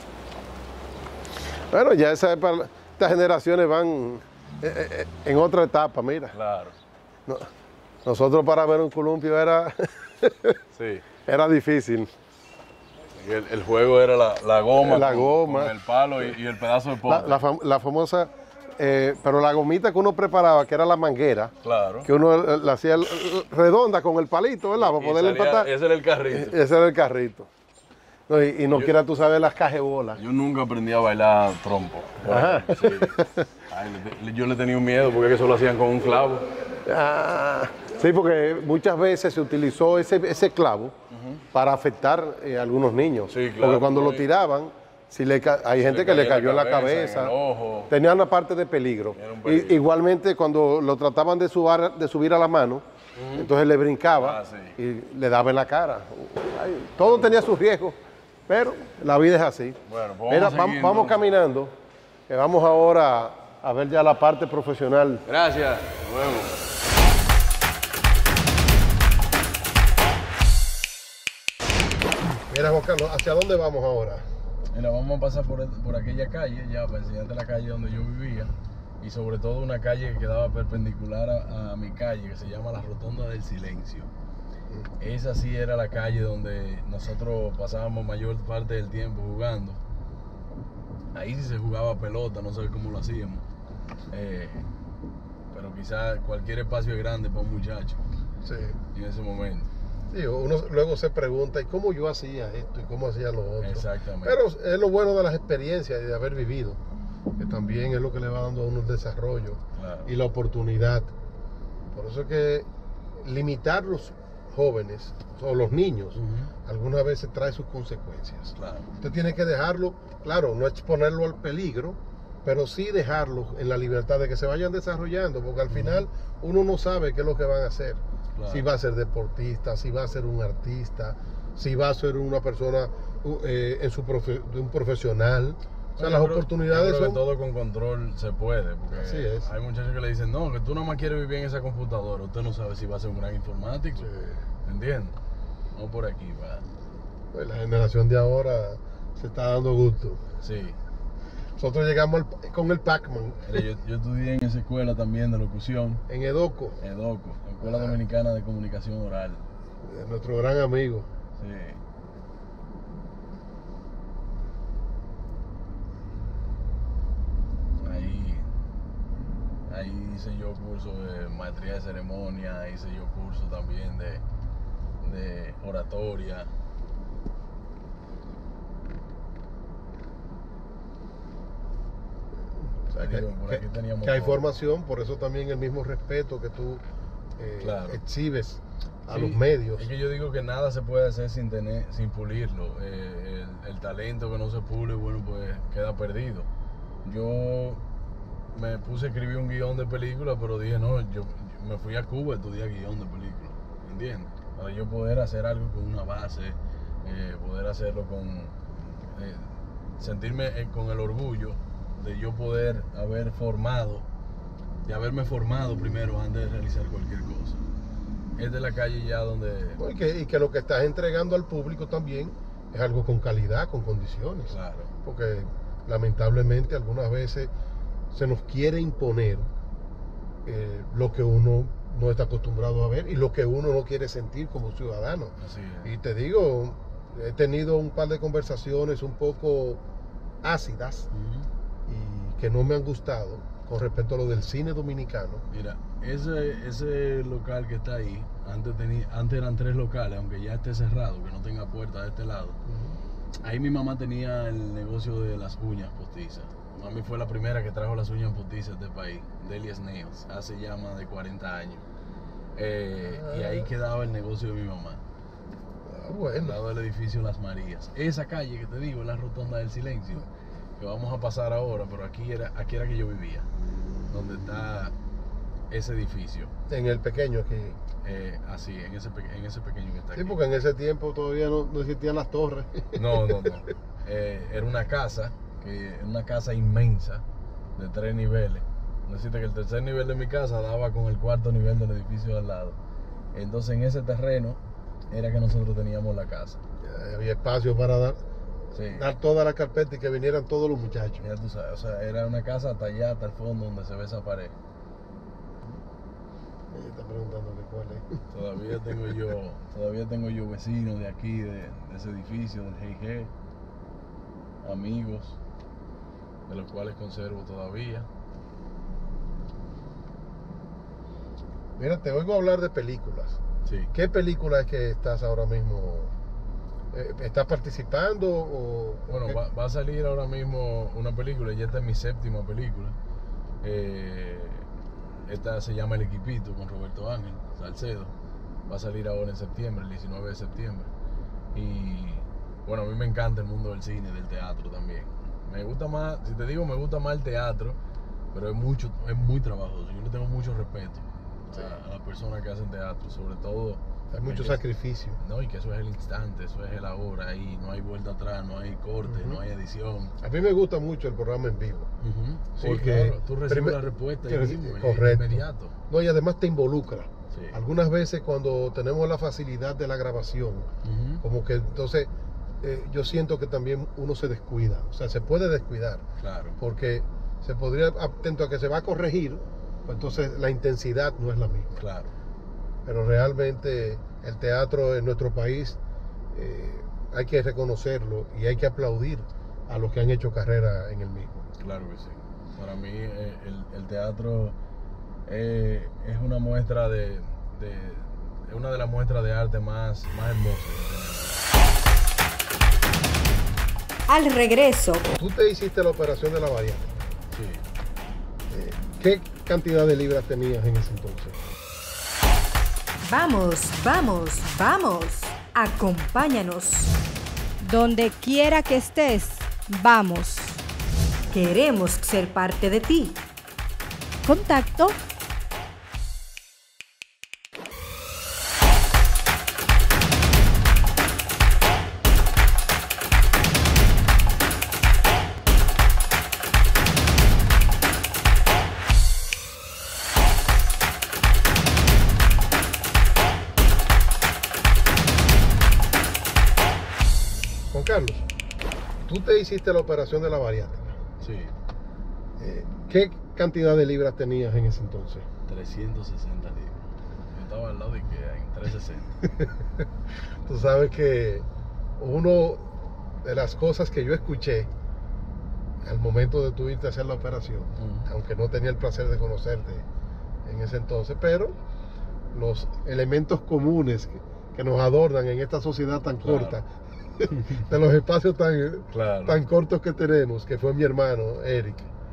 bueno, ya esa es para- estas generaciones van eh, eh, en otra etapa, mira. Claro, No, nosotros para ver un columpio era, sí. era difícil. Y El, el juego era la, la goma, La con- goma. con el palo y, y el pedazo de La, poste. la fam- la famosa, eh, pero la gomita que uno preparaba, que era la manguera, Claro. que uno eh, la hacía eh, redonda con el palito, ¿verdad? Para Y poder salía- empatar. ese era el carrito. Ese era el carrito. No, y, y no quiera tú saber las cajebolas. Yo nunca aprendí a bailar trompo. por Ajá. ejemplo, sí. Ay, le- le- yo le tenía un miedo porque eso lo hacían con un clavo. Ah, sí, porque muchas veces se utilizó ese, ese clavo para afectar eh, a algunos niños. Sí, claro, porque cuando lo sí. tiraban, si le ca- hay gente le que le caía cayó en la cabeza. en el ojo. Tenía una parte de peligro. Era un Y- peligro. igualmente cuando lo trataban de, subar- de subir a la mano, entonces le brincaba Ah, sí. y le daba en la cara. Ay, todo tenía sus riesgos, pero la vida es así. Bueno, pues vamos Mira, a vam- seguir, vamos entonces. caminando, que vamos ahora a ver ya la parte profesional. Gracias. Nos vemos. Mira, Juan Carlos, ¿hacia dónde vamos ahora? Mira, vamos a pasar por, por aquella calle, ya para enseñarte la calle donde yo vivía. Y sobre todo una calle que quedaba perpendicular a, a mi calle, que se llama la Rotonda del Silencio. Esa sí era la calle donde nosotros pasábamos mayor parte del tiempo jugando. Ahí sí se jugaba pelota, no sé cómo lo hacíamos. Eh, pero quizás cualquier espacio es grande para un muchacho. Sí. En ese momento. Sí, uno luego se pregunta, ¿y cómo yo hacía esto? ¿Y cómo hacía lo otro? Exactamente. Pero es lo bueno de las experiencias y de haber vivido, que también es lo que le va dando a uno el desarrollo, Claro. y la oportunidad. Por eso es que limitar los jóvenes o los niños Ujú. algunas veces trae sus consecuencias. Claro. Usted tiene que dejarlo, claro, no exponerlo al peligro, pero sí dejarlo en la libertad de que se vayan desarrollando, porque al final uno no sabe qué es lo que van a hacer. Claro. Si va a ser deportista, si va a ser un artista, si va a ser una persona uh, eh, en su profe- un profesional. O sea, Yo las creo- oportunidades yo creo son... que todo con control se puede, porque Así es. hay muchachos que le dicen, no, que tú no más quieres vivir en esa computadora, usted no sabe si va a ser un gran informático, Sí. ¿entiendes? No por aquí, va. Pues la generación de ahora se está dando gusto. Sí. Nosotros llegamos al- con el Pac-Man Mira, yo, yo estudié en esa escuela también de locución, en Edoco, EDOCO, Escuela Ah. Dominicana de Comunicación Oral. de nuestro gran amigo. Sí. Ahí, ahí hice yo curso de maestría de ceremonia, hice yo curso también de, de oratoria. O sea, que, Digo, por que- aquí teníamos que hay todo. formación, por eso también el mismo respeto que tú eh, Claro. exhibes a Sí, los medios. Es que yo digo que nada se puede hacer sin tener, sin pulirlo. Eh, el, el talento que no se pule, bueno, pues queda perdido. Yo me puse a escribir un guión de película, pero dije, no, yo, yo me fui a Cuba a estudiar guión de película, ¿entiendes? Para yo poder hacer algo con una base, eh, poder hacerlo con, eh, sentirme eh, con el orgullo de yo poder haber formado, de haberme formado primero antes de realizar cualquier cosa. Es de la calle ya donde... ¿No? Y, que, y que lo que estás entregando al público también es algo con calidad, con condiciones. Claro, Porque lamentablemente algunas veces se nos quiere imponer eh, lo que uno no está acostumbrado a ver y lo que uno no quiere sentir como ciudadano. así es. Y te digo, he tenido un par de conversaciones un poco ácidas Ujú. y que no me han gustado con respecto a lo del cine dominicano. Mira, ese, ese local que está ahí, antes, tenía, antes eran tres locales, aunque ya esté cerrado, que no tenga puerta de este lado. Ahí mi mamá tenía el negocio de las uñas postizas. Mami fue la primera que trajo las uñas postizas de este país, Delia's Nails, hace ya más de cuarenta años. Eh, y ahí quedaba el negocio de mi mamá, Ah, al bueno, lado del edificio Las Marías. Esa calle que te digo, es la Rotonda del Silencio, que vamos a pasar ahora, pero aquí era, aquí era que yo vivía, donde está ese edificio. en el pequeño aquí. Eh, así, en ese, pe- en ese pequeño que está Sí, aquí. porque en ese tiempo todavía no, no existían las torres. No, no, no. Eh, era una casa, que, una casa inmensa, de tres niveles. Necesita que el tercer nivel de mi casa daba con el cuarto nivel del edificio de al lado. Entonces en ese terreno era que nosotros teníamos la casa. Ya había espacio para dar, Sí. dar toda la carpeta y que vinieran todos los muchachos. Ya tú sabes, o sea, era una casa hasta allá, hasta el fondo donde se ve esa pared. Ella está preguntando que cuál es. Todavía tengo yo, todavía tengo yo vecinos de aquí, de, de ese edificio, del G I G, amigos, de los cuales conservo todavía. Mira, te oigo hablar de películas. Sí. ¿Qué película es que estás ahora mismo? eh, ¿Estás participando o...? Bueno, qué? va, va a salir ahora mismo una película, ya esta es mi séptima película. Eh, esta se llama El Equipito con Roberto Ángel Salcedo. Va a salir ahora en septiembre, el diecinueve de septiembre. Y bueno, a mí me encanta el mundo del cine, del teatro también. Me gusta más, si te digo, me gusta más el teatro, pero es mucho, es muy trabajoso. Yo le tengo mucho respeto Sí. a, a las personas que hacen teatro, sobre todo. Hay mucho que- sacrificio. No, y que eso es el instante, eso es el ahora, ahí no hay vuelta atrás, no hay corte, Ujú. no hay edición. A mí me gusta mucho el programa en vivo. Sí, Porque claro, tú recibes primer- la respuesta que ahí reci- mismo, y- correcto. inmediato. No, y además te involucra. Sí. Algunas veces cuando tenemos la facilidad de la grabación, Ujú. como que entonces eh, yo siento que también uno se descuida, o sea, se puede descuidar, Claro. porque se podría, atento a que se va a corregir, pues entonces la intensidad no es la misma. Claro. Pero realmente el teatro en nuestro país eh, hay que reconocerlo y hay que aplaudir a los que han hecho carrera en el mismo. Claro que sí. Para mí eh, el, el teatro eh, es una muestra de, de es una de las muestras de arte más, más hermosas. Al regreso, Tú te hiciste la operación de la bariátrica. Sí. Eh, ¿Qué cantidad de libras tenías en ese entonces? vamos, vamos, vamos. Acompáñanos. Donde quiera que estés, vamos. Queremos ser parte de ti. Contacto Juan Carlos, tú te hiciste la operación de la bariátrica. Sí. Eh, ¿Qué cantidad de libras tenías en ese entonces? trescientos sesenta libras. Yo estaba al lado de Ikea en trescientos sesenta. Tú sabes que uno de las cosas que yo escuché al momento de tú irte a hacer la operación, Uh-huh. aunque no tenía el placer de conocerte en ese entonces, pero los elementos comunes que, que nos adornan en esta sociedad tan Claro. corta, de los espacios tan, Claro. tan cortos que tenemos, que fue mi hermano Eric,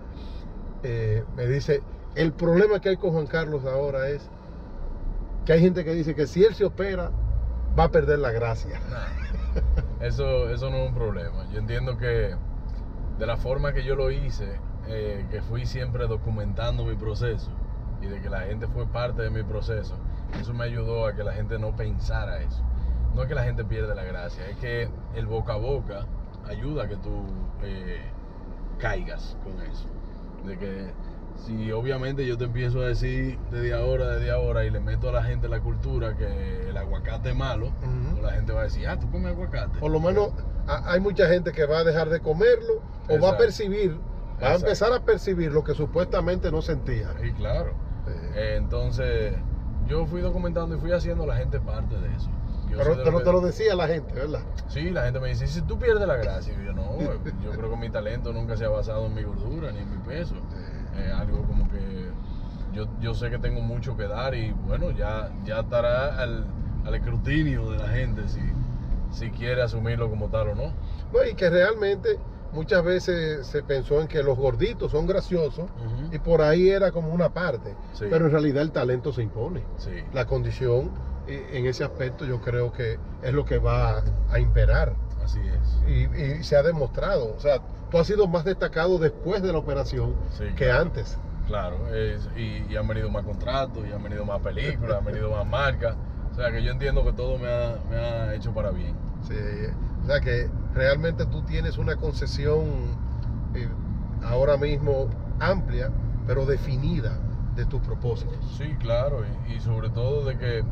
eh, me dice, el problema que hay con Juan Carlos ahora es que hay gente que dice que si él se opera va a perder la gracia. Nah. Eso, eso no es un problema. Yo entiendo que de la forma que yo lo hice, eh, que fui siempre documentando mi proceso y de que la gente fue parte de mi proceso, eso me ayudó a que la gente no pensara eso. No es que la gente pierda la gracia, es que el boca a boca ayuda a que tú eh, caigas con eso. De que si obviamente yo te empiezo a decir desde ahora, desde ahora, y le meto a la gente la cultura que el aguacate es malo, Ujú. pues la gente va a decir, ah, tú comes aguacate. Por lo menos a- hay mucha gente que va a dejar de comerlo o va a Exacto. percibir, va a Exacto. empezar a percibir lo que supuestamente no sentía. Sí, claro. Eh, Eh, entonces, yo fui documentando y fui haciendo a la gente parte de eso. Yo Pero soy de te lo, que- te lo decía la gente, ¿verdad? Sí, la gente me dice, si tú pierdes la gracia, y yo no, yo creo que mi talento nunca se ha basado en mi gordura ni en mi peso. Eh, algo como que yo, yo sé que tengo mucho que dar y bueno, ya, ya estará al, al escrutinio de la gente si, si quiere asumirlo como tal o no. No, y que realmente muchas veces se pensó en que los gorditos son graciosos Ujú. y por ahí era como una parte, Sí. pero en realidad el talento se impone. Sí, La condición eh, en ese aspecto yo creo que es lo que va a imperar así es. y, y se ha demostrado. O sea, tú has sido más destacado después de la operación Sí, que claro. antes. Claro, es- y, y han venido más contratos, y han venido más películas, han venido más marcas. O sea que yo entiendo que todo me ha, me ha hecho para bien. Sí, o sea que realmente tú tienes una concesión eh, ahora mismo amplia, pero definida de tus propósitos. Sí, claro, y, y sobre todo de que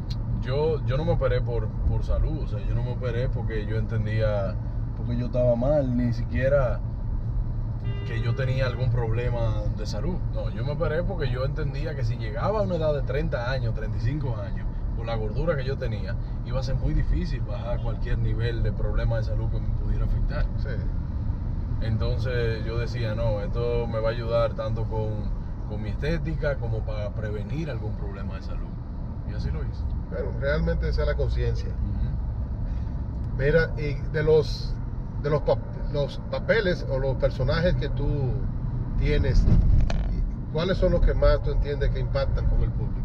yo, yo no me operé por, por salud, o sea, yo no me operé porque yo entendía, porque yo estaba mal, ni siquiera que yo tenía algún problema de salud. No, yo me operé porque yo entendía que si llegaba a una edad de treinta años, treinta y cinco años, con la gordura que yo tenía, iba a ser muy difícil bajar cualquier nivel de problema de salud que me pudiera afectar. Sí. Entonces yo decía, no, esto me va a ayudar tanto con, con mi estética como para prevenir algún problema de salud. Y así lo hice. Bueno, realmente esa es la conciencia. Ujú. Mira, y de los de los, pap- los papeles o los personajes que tú tienes, ¿cuáles son los que más tú entiendes que impactan con el público?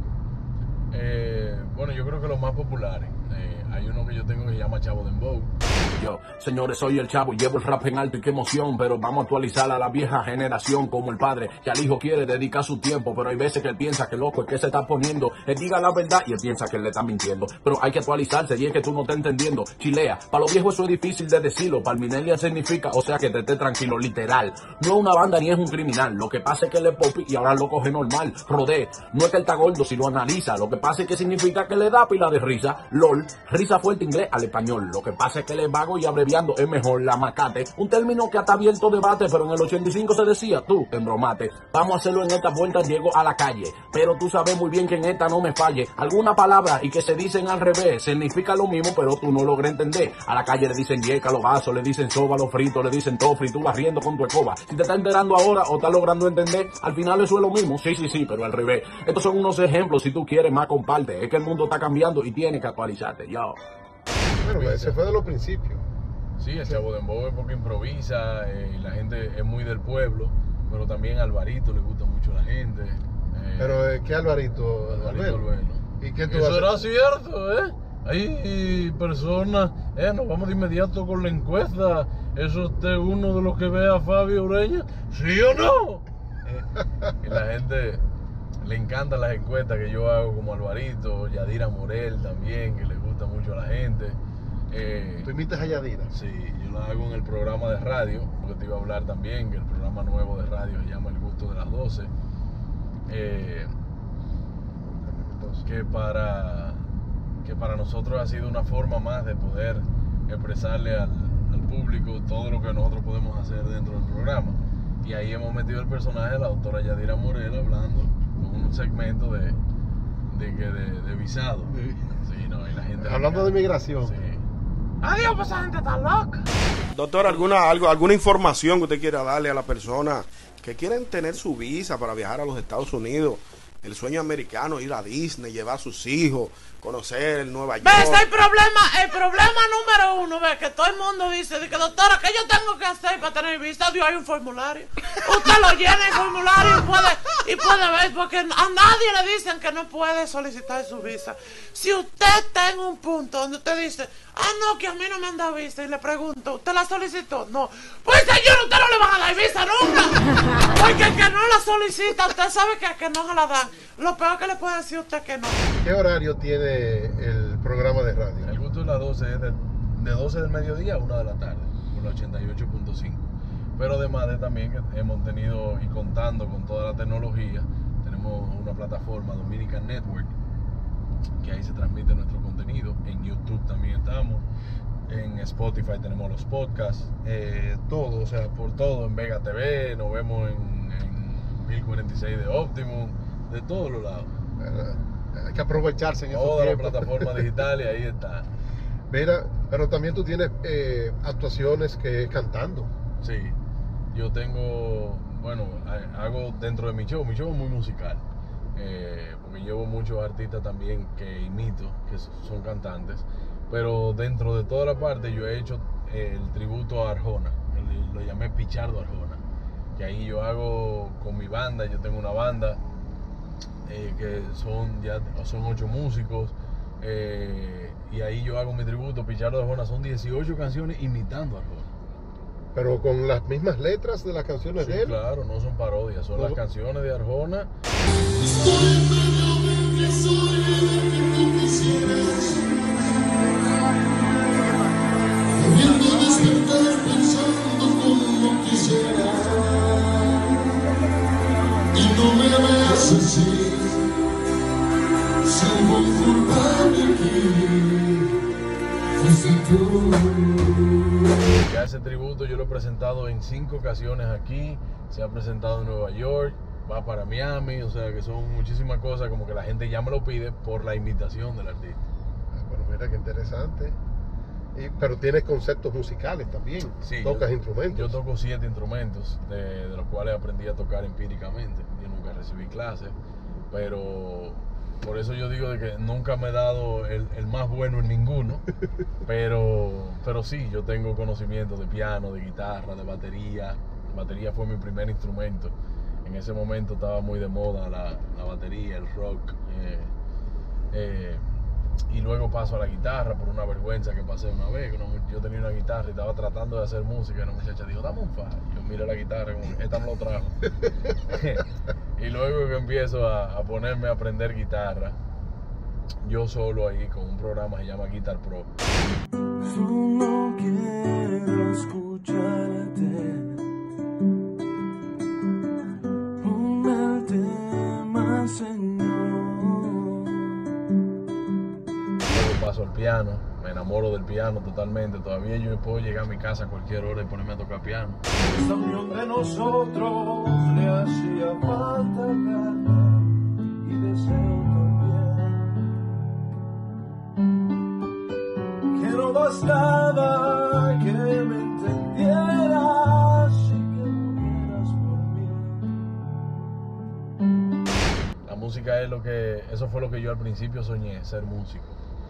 Eh, bueno, yo creo que los más populares. Eh, hay uno que yo tengo que se llama Chavo Dembow. Yo, señores, soy el Chavo, llevo el rap en alto y qué emoción, pero vamos a actualizar a la vieja generación como el padre, que al hijo quiere dedicar su tiempo, pero hay veces que él piensa que loco es que se está poniendo, él diga la verdad y él piensa que él le está mintiendo, pero hay que actualizarse y es que tú no estás entendiendo, chilea, para los viejos eso es difícil de decirlo, para el millennial significa, o sea que te esté tranquilo, literal, no es una banda ni es un criminal, lo que pasa es que él es popi y ahora lo coge normal, rodé, no es que él está gordo si lo analiza, lo que pasa es que significa que le da pila de risa, lol, risa utiliza fuerte inglés al español. Lo que pasa es que él es vago y abreviando es mejor la macate. Un término que hasta abierto debate, pero en el ochenta y cinco se decía, tú, te embromate. Vamos a hacerlo en esta vuelta, llego a la calle. Pero tú sabes muy bien que en esta no me falle. Alguna palabra y que se dicen al revés, significa lo mismo, pero tú no logras entender. A la calle le dicen yeca, los vasos, le dicen soba, los fritos, le dicen tofri, tú vas riendo con tu escoba. Si te estás enterando ahora o estás logrando entender, al final eso es lo mismo. Sí, sí, sí, pero al revés. Estos son unos ejemplos, si tú quieres más comparte. Es que el mundo está cambiando y tienes que actualizarte, yo. Bueno, ese fue de los principios. Sí, el Chavo Dembow es porque improvisa, eh, la gente es muy del pueblo, pero también a Alvarito le gusta mucho la gente. Eh, Pero, ¿qué Alvarito? Alvarito Albeno. ¿Y qué tú Eso haces? era cierto, ¿eh? Hay personas, eh, nos vamos de inmediato con la encuesta. ¿Es usted uno de los que ve a Fabio Ureña? ¿Sí o no? Eh, y la gente le encantan las encuestas que yo hago como Alvarito, Yadira Morel también, que le gusta mucho a la gente. Eh, ¿Tú imitas a Yadira? Sí, yo la hago en el programa de radio, porque te iba a hablar también, que el programa nuevo de radio se llama El Gusto de las doce. Eh, que para, que para nosotros ha sido una forma más de poder expresarle al, al público todo lo que nosotros podemos hacer dentro del programa. Y ahí hemos metido el personaje de la doctora Yadira Morel hablando con un segmento de, de, de, de, de visado. Sí, no, y la gente Hablando de migración. Sí. Adiós, pues esa gente está loca. Doctor, ¿alguna, algo, alguna información que usted quiera darle a la persona que quieren tener su visa para viajar a los Estados Unidos? El sueño americano, ir a Disney, llevar a sus hijos, conocer Nueva York. ¿Ves? El problema, el problema número uno, ve que todo el mundo dice, de que doctora, ¿qué yo tengo que hacer para tener visa? Dios, hay un formulario. Usted lo llena el formulario y puede, y puede ver, porque a nadie le dicen que no puede solicitar su visa. Si usted está en un punto donde usted dice, ah, no, que a mí no me han dado visa, y le pregunto, ¿usted la solicitó? No. Pues señor, usted no le van a dar visa nunca. Porque el que no la solicita, usted sabe que, que no se la dan. Lo peor que le puede decir a usted que no. ¿Qué horario tiene el programa de radio? El Gusto de las doce es de, de doce del mediodía a una de la tarde, por la ochenta y ocho punto cinco. Pero además de también que hemos tenido, y contando con toda la tecnología, tenemos una plataforma, Dominican Network, que ahí se transmite nuestro contenido. En YouTube también estamos, en Spotify tenemos los podcasts, eh, todo, o sea, por todo, en Vega T V, nos vemos en, en mil cuarenta y seis de Optimum, de todos los lados. Hay que aprovecharse en estos Todas las tiempos. plataformas digitales, ahí está. Mira, pero también tú tienes eh, actuaciones que es cantando. Sí, yo tengo, bueno, hago dentro de mi show, mi show es muy musical, eh, porque llevo muchos artistas también que imito, que son cantantes, pero dentro de toda la parte yo he hecho eh, el tributo a Arjona, lo llamé Pichardo Arjona, que ahí yo hago con mi banda, yo tengo una banda eh, que son ya son ocho músicos, eh, y ahí yo hago mi tributo, Pichardo Arjona, son dieciocho canciones imitando a Arjona. Pero con las mismas letras de las canciones Sí, de él. claro, no son parodias, son No. las canciones de Arjona. Ya ese tributo yo lo he presentado en cinco ocasiones aquí, se ha presentado en Nueva York, va para Miami, o sea que son muchísimas cosas, como que la gente ya me lo pide por la imitación del artista. Ah, bueno, mira qué interesante. Y, pero tienes conceptos musicales también. Sí, Tocas yo, instrumentos. Yo toco siete instrumentos, de, de los cuales aprendí a tocar empíricamente. Yo nunca recibí clases, pero por eso yo digo de que nunca me he dado el, el más bueno en ninguno, pero, pero sí, yo tengo conocimiento de piano, de guitarra, de batería. La batería fue mi primer instrumento. En ese momento estaba muy de moda la, la batería, el rock. Eh, eh, y luego paso a la guitarra por una vergüenza que pasé una vez. Una, yo tenía una guitarra y estaba tratando de hacer música y una muchacha dijo, dame un fa. Yo miré la guitarra como, esta me lo trajo. Y luego que empiezo a, a ponerme a aprender guitarra, yo solo ahí con un programa que se llama Guitar Pro. Solo quiero escucharte. Ponme el tema, Señor. Luego paso al piano, me enamoro del piano totalmente. Todavía yo puedo llegar a mi casa a cualquier hora y ponerme a tocar piano. La unión de nosotros le hacía falta calma y deseo también. Que no bastaba que me entendieras y que murieras por mí. La música es lo que, eso fue lo que yo al principio soñé, ser músico.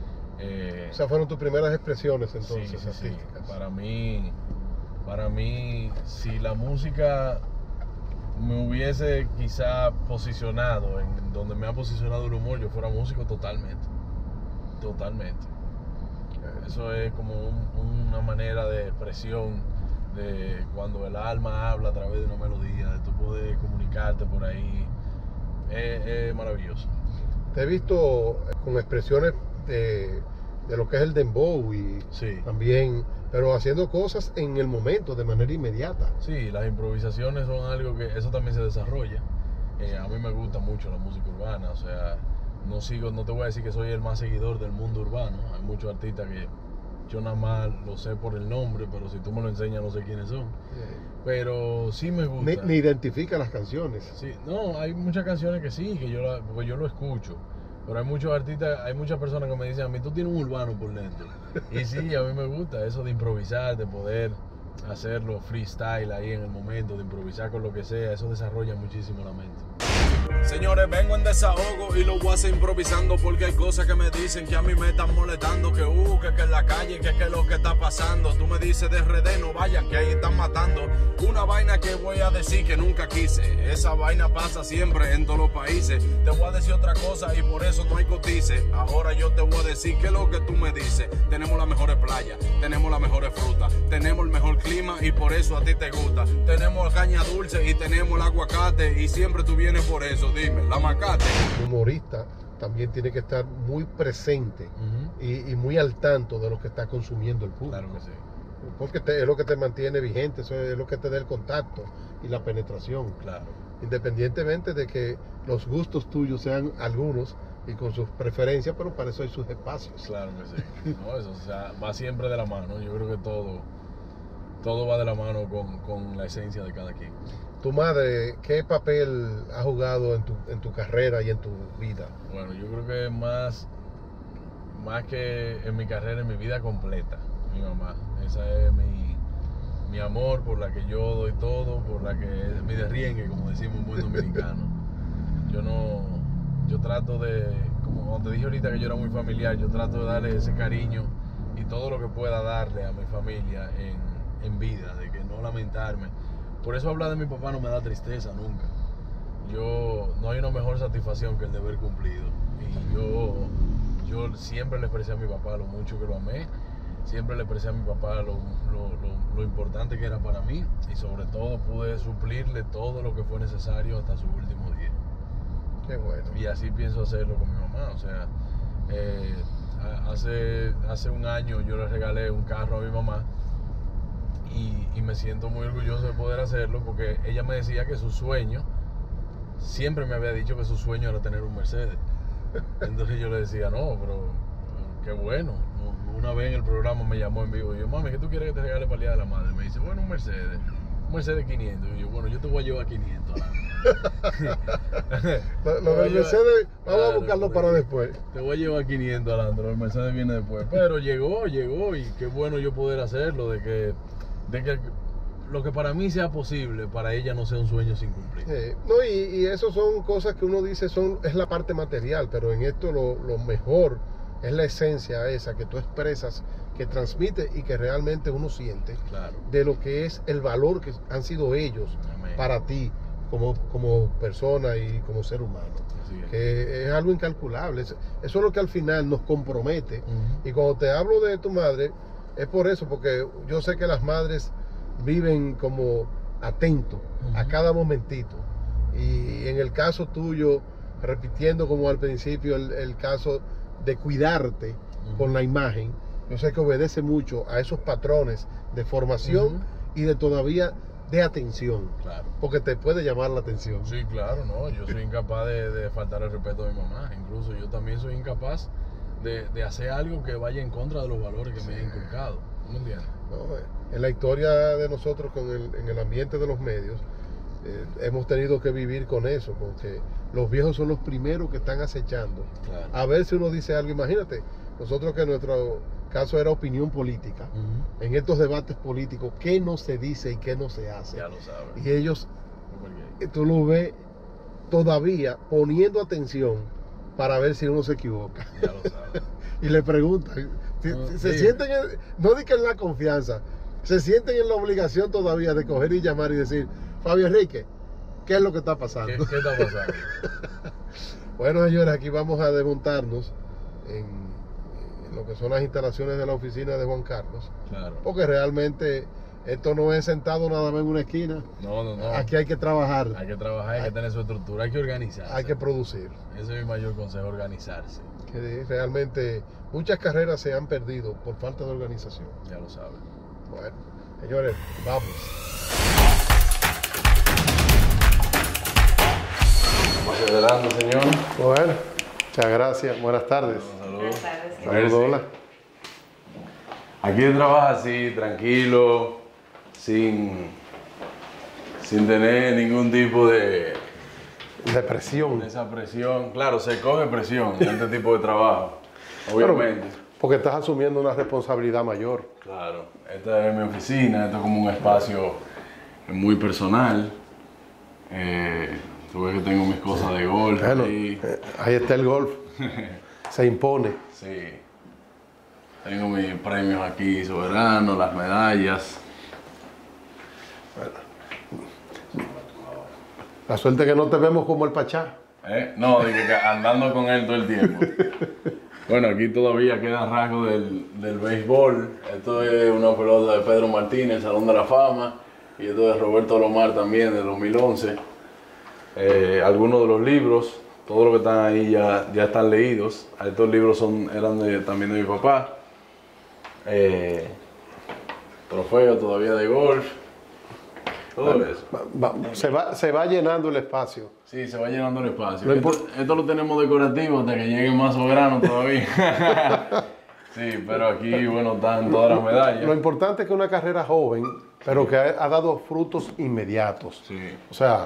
Eh, o sea, fueron tus primeras expresiones entonces sí, sí, artísticas. Sí. Para mí, para mí, si la música me hubiese quizá posicionado en donde me ha posicionado el humor, yo fuera músico totalmente, totalmente. Eso es como un, una manera de expresión de cuando el alma habla a través de una melodía, de tú poder comunicarte por ahí, es, es maravilloso. Te he visto con expresiones de, de lo que es el dembow y sí. también, pero haciendo cosas en el momento, de manera inmediata. Sí, las improvisaciones son algo que eso también se desarrolla. Eh, a mí me gusta mucho la música urbana, o sea, no sigo, no te voy a decir que soy el más seguidor del mundo urbano. Hay muchos artistas que yo nada más lo sé por el nombre, pero si tú me lo enseñas no sé quiénes son. Sí. Pero sí me gusta. Ni, ni identifica las canciones. Sí, no, hay muchas canciones que sí, que yo la, porque yo lo escucho. Pero hay muchos artistas, hay muchas personas que me dicen a mí, tú tienes un urbano por dentro. Y sí, a mí me gusta eso de improvisar, de poder hacerlo freestyle ahí en el momento, de improvisar con lo que sea, eso desarrolla muchísimo la mente. Señores, vengo en desahogo y lo voy a hacer improvisando porque hay cosas que me dicen que a mí me están molestando, que uh, que, que en la calle, que que lo que está pasando. Tú me dices de R D, no vayan, que ahí están matando. Una vaina que voy a decir que nunca quise, esa vaina pasa siempre en todos los países. Te voy a decir otra cosa y por eso no hay cotice. Ahora yo te voy a decir que lo que tú me dices. Tenemos las mejores playas, tenemos las mejores frutas, tenemos el mejor clima y por eso a ti te gusta. Tenemos caña dulce y tenemos el aguacate y siempre tú vienes por eso. Dime, la macate. Un humorista también tiene que estar muy presente Uh-huh. y, y muy al tanto de lo que está consumiendo el público. Claro que sí. Porque te- es lo que te mantiene vigente, eso es lo que te da el contacto y la penetración. Claro. Independientemente de que los gustos tuyos sean algunos y con sus preferencias, pero para eso hay sus espacios. Claro que sí. No, eso, o sea, va siempre de la mano. Yo creo que todo, todo va de la mano con, con la esencia de cada quien. Tu madre, ¿qué papel ha jugado en tu, en tu carrera y en tu vida? Bueno, yo creo que más, más que en mi carrera, en mi vida completa, mi mamá. Esa es mi, mi amor, por la que yo doy todo, por la que es mi derriengue, como decimos en buen dominicano. Yo no, yo trato de, como te dije ahorita que yo era muy familiar, yo trato de darle ese cariño y todo lo que pueda darle a mi familia en, en vida, de que no lamentarme. Por eso hablar de mi papá no me da tristeza nunca. Yo, no hay una mejor satisfacción que el deber cumplido. Y yo, yo siempre le expresé a mi papá lo mucho que lo amé. Siempre le expresé a mi papá lo, lo, lo, lo importante que era para mí. Y sobre todo pude suplirle todo lo que fue necesario hasta su último día. Qué bueno. Y así pienso hacerlo con mi mamá. O sea, eh, hace, hace un año yo le regalé un carro a mi mamá. Y, y me siento muy orgulloso de poder hacerlo porque ella me decía que su sueño, siempre me había dicho que su sueño era tener un Mercedes. Entonces yo le decía, no, pero qué bueno. Una vez en el programa me llamó en vivo y yo, mami, ¿qué tú quieres que te regale para el Día de la Madre? Me dice, bueno, un Mercedes, un Mercedes quinientos. Y yo, bueno, yo te voy a llevar quinientos. Lo, lo del Mercedes, vamos a buscarlo para después. Te voy a llevar quinientos, Alandro, el Mercedes viene después. Pero llegó, llegó y qué bueno yo poder hacerlo, de que de que lo que para mí sea posible, para ella no sea un sueño sin cumplir. Eh, no, y, y eso son cosas que uno dice, son es la parte material, pero en esto lo, lo mejor es la esencia esa que tú expresas, que transmite y que realmente uno siente Claro. de lo que es el valor que han sido ellos Amén. para ti como, como persona y como ser humano. Así es. Que es algo incalculable. Eso es lo que al final nos compromete. Ujú. Y cuando te hablo de tu madre, es por eso, porque yo sé que las madres viven como atentos Uh-huh. a cada momentito. Y en el caso tuyo, repitiendo como al principio el, el caso de cuidarte Uh-huh. con la imagen, yo sé que obedece mucho a esos patrones de formación Uh-huh. y de todavía de atención, Claro. porque te puede llamar la atención. Sí, claro, no. Yo soy incapaz de, de faltar el respeto a mi mamá. Incluso yo también soy incapaz de, de hacer algo que vaya en contra de los valores que me he inculcado. ¿No me entiendes? No, en la historia de nosotros con el, en el ambiente de los medios, eh, hemos tenido que vivir con eso, con que los viejos son los primeros que están acechando. Claro. A ver si uno dice algo. Imagínate, nosotros que nuestro caso era opinión política, uh-huh. en estos debates políticos, ¿qué no se dice y qué no se hace? Ya lo sabes. Y ellos, tú lo ves todavía poniendo atención para ver si uno se equivoca. Ya lo sabes. Y le preguntan, si, no, si se sí. sienten, en, no di que en la confianza, se sienten en la obligación todavía de coger y llamar y decir, Fabio Enrique, ¿qué es lo que está pasando? ¿Qué, qué está pasando? Bueno, señores, aquí vamos a desmontarnos en, en lo que son las instalaciones de la oficina de Juan Carlos. Claro. Porque realmente esto no es sentado nada más en una esquina. No, no, no. Aquí hay que trabajar. Hay que trabajar, hay, hay que tener su estructura, hay que organizarse. Hay que producir. Ese es mi mayor consejo, organizarse. Que realmente muchas carreras se han perdido por falta de organización. Ya lo saben. Bueno, señores, vamos. Hacia adelante, señor. Bueno, muchas gracias. Buenas tardes. Saludos. Buenas tardes. Saludos, hola. Aquí se trabaja así, tranquilo, sin, sin tener ningún tipo de... De presión. De esa presión. Claro, se coge presión en este tipo de trabajo, obviamente. Claro, porque estás asumiendo una responsabilidad mayor. Claro. Esta es mi oficina, esto es como un espacio muy personal. Eh, tú ves que tengo mis cosas de golf. Bueno, ahí. Eh, ahí está el golf. Se impone. Sí. Tengo mis premios aquí soberanos, las medallas. Bueno. La suerte que no te vemos como el Pachá. ¿Eh? No, dije que andando con él todo el tiempo. Bueno, aquí todavía queda rasgo del, del béisbol. Esto es una pelota de Pedro Martínez, el Salón de la Fama. Y esto es de Roberto Lomar también, de dos mil once. Eh, algunos de los libros, todos los que están ahí ya, ya están leídos. Estos libros son, eran de, también de mi papá. Eh, trofeo todavía de golf. Todo va, eso. Va, se, va, se va llenando el espacio. Sí, se va llenando el espacio. Lo esto, esto lo tenemos decorativo hasta que lleguen más soberanos todavía. Sí, pero aquí, bueno, están todas las medallas. Lo importante es que una carrera joven, pero que ha, ha dado frutos inmediatos. Sí. O sea,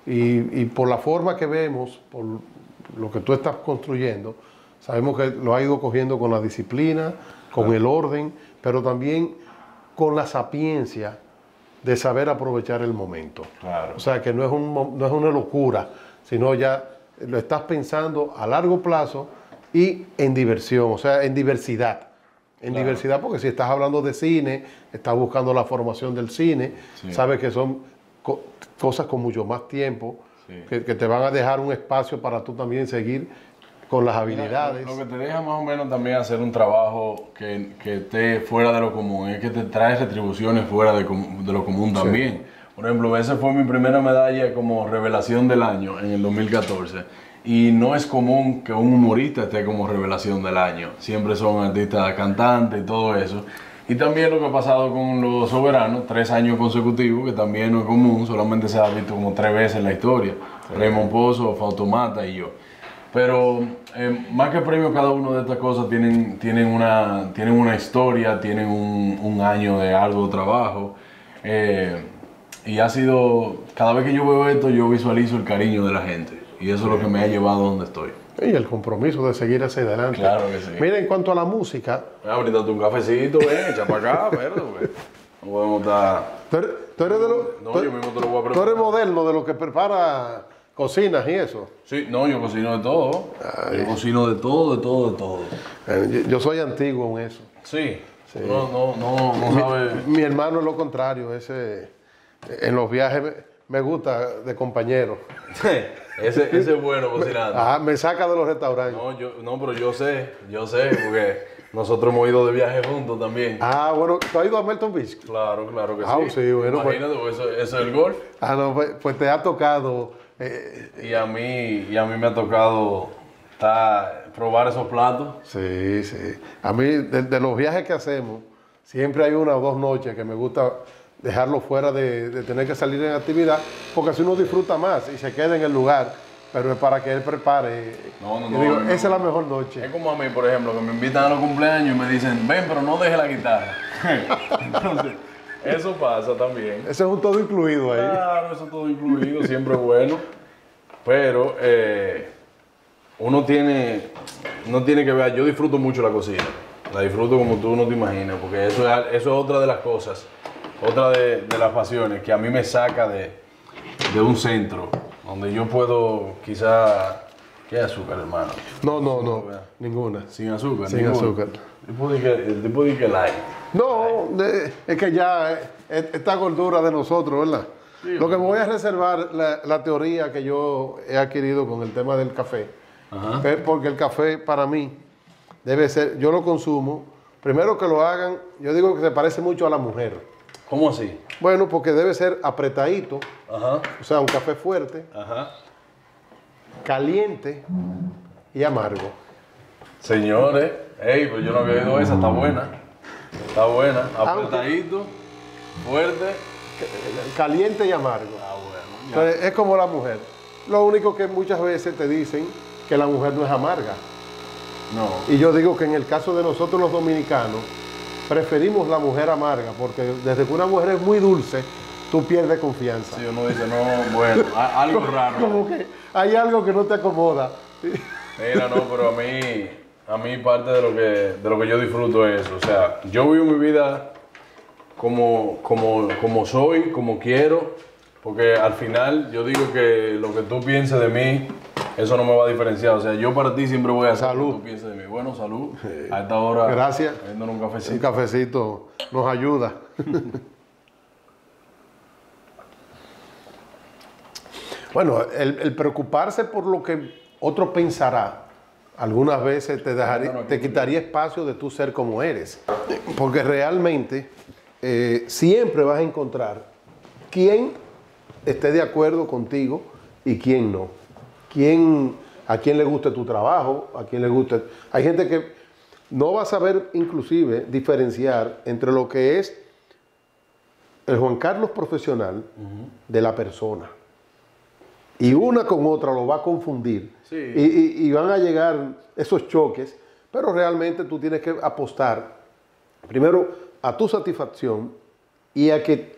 y, y por la forma que vemos, por lo que tú estás construyendo, sabemos que lo ha ido cogiendo con la disciplina, con claro. el orden, pero también con la sapiencia de saber aprovechar el momento. Claro. O sea, que no es, un, no es una locura, sino ya lo estás pensando a largo plazo y en diversión, o sea, en diversidad. En claro. diversidad, porque si estás hablando de cine, estás buscando la formación del cine, sí. sabes que son co cosas con mucho más tiempo, sí. que, que te van a dejar un espacio para tú también seguir con las habilidades. Mira, lo, lo que te deja más o menos también hacer un trabajo que, que esté fuera de lo común, es que te trae retribuciones fuera de, de lo común también. Sí. Por ejemplo, esa fue mi primera medalla como revelación del año en el dos mil catorce. Y no es común que un humorista esté como revelación del año. Siempre son artistas cantantes y todo eso. Y también lo que ha pasado con los soberanos, tres años consecutivos, que también no es común, solamente se ha visto como tres veces en la historia. Sí. Raymond Pozo, Fausto Mata y yo. Pero eh, más que premio, cada una de estas cosas tienen, tienen, una, tienen una historia, tienen un, un año de arduo trabajo. Eh, y ha sido, cada vez que yo veo esto, yo visualizo el cariño de la gente. Y eso es lo que me ha llevado a donde estoy. Y el compromiso de seguir hacia adelante. Claro que sí. Mira, en cuanto a la música... Ahorita un cafecito, ven, echa para acá, pero no podemos estar... ¿Tú eres, tú eres de lo, no, tú, yo mismo te lo voy a preparar. Tú eres moderno de lo que prepara cocinas y eso. Sí, no, yo cocino de todo. Ay. Yo cocino de todo, de todo, de todo. Yo, yo soy antiguo en eso. Sí. Sí. No, no, no, no sabe... Mi, mi hermano es lo contrario, ese... En los viajes me, me gusta de compañero. Ese, ese es bueno cocinando. Ajá, me saca de los restaurantes. No, yo, no, pero yo sé, yo sé, porque nosotros hemos ido de viaje juntos también. Ah, bueno, ¿tú has ido a Melton Beach? Claro, claro que ah, sí. sí, bueno. Imagínate, pues, eso, eso es el golf. Ah, no, pues, pues te ha tocado... Eh, y, a mí, y a mí me ha tocado estar, probar esos platos. Sí, sí. A mí, de, de los viajes que hacemos, siempre hay una o dos noches que me gusta... dejarlo fuera de, de tener que salir en actividad, porque así uno disfruta más y se queda en el lugar pero es para que él prepare. No, no, Yo no, digo, no, esa no. es la mejor noche. Es como a mí, por ejemplo, que me invitan a los cumpleaños y me dicen, ven, pero no deje la guitarra. Entonces, eso pasa también. Ese es un todo incluido ahí. Claro, eso todo incluido, siempre bueno. Pero eh, uno tiene, no tiene que ver, yo disfruto mucho la cocina. La disfruto como tú no te imaginas, porque eso es, eso es otra de las cosas, otra de, de las pasiones que a mí me saca de, de un centro, donde yo puedo quizá... ¿Qué azúcar, hermano? No, no, no, ninguna. Sin azúcar. Sin ninguna. azúcar. El tipo de que, el tipo de que light. No, de- es que ya eh, esta gordura de nosotros, ¿verdad? Sí, Lo que me voy a reservar, la, la teoría que yo he adquirido con el tema del café, Ajá. es porque el café para mí debe ser, yo lo consumo, primero que lo hagan, yo digo que se parece mucho a la mujer. ¿Cómo así? Bueno, porque debe ser apretadito, Ajá. o sea, un café fuerte, Ajá. caliente y amargo. Señores, hey, pues yo no había oído esa, está buena. Está buena. Apretadito, fuerte. Caliente y amargo. Ah, bueno. ya. Entonces, es como la mujer. Lo único que muchas veces te dicen que la mujer no es amarga. No. Y yo digo que en el caso de nosotros los dominicanos, preferimos la mujer amarga, porque desde que una mujer es muy dulce, tú pierdes confianza. Si uno dice, no, bueno, a- algo raro. Como que hay algo que no te acomoda. Mira, no, pero a mí, a mí parte de lo que, de lo que yo disfruto es eso. O sea, yo vivo mi vida como, como, como soy, como quiero, porque al final yo digo que lo que tú pienses de mí, eso no me va a diferenciar. O sea, yo para ti siempre voy a hacer Salud. lo que tú pienses de mí. Bueno, salud. A esta hora, Gracias. viéndonos un cafecito. Un cafecito nos ayuda. Bueno, el, el preocuparse por lo que otro pensará, algunas veces te, dejaría, te quitaría espacio de tu ser como eres. Porque realmente eh, siempre vas a encontrar quién esté de acuerdo contigo y quién no. Quién, a quién le guste tu trabajo, a quién le guste... Hay gente que no va a saber inclusive diferenciar entre lo que es el Juan Carlos profesional de la persona. Y una con otra lo va a confundir. Sí. Y, y- y van a llegar esos choques, pero realmente tú tienes que apostar primero a tu satisfacción y a que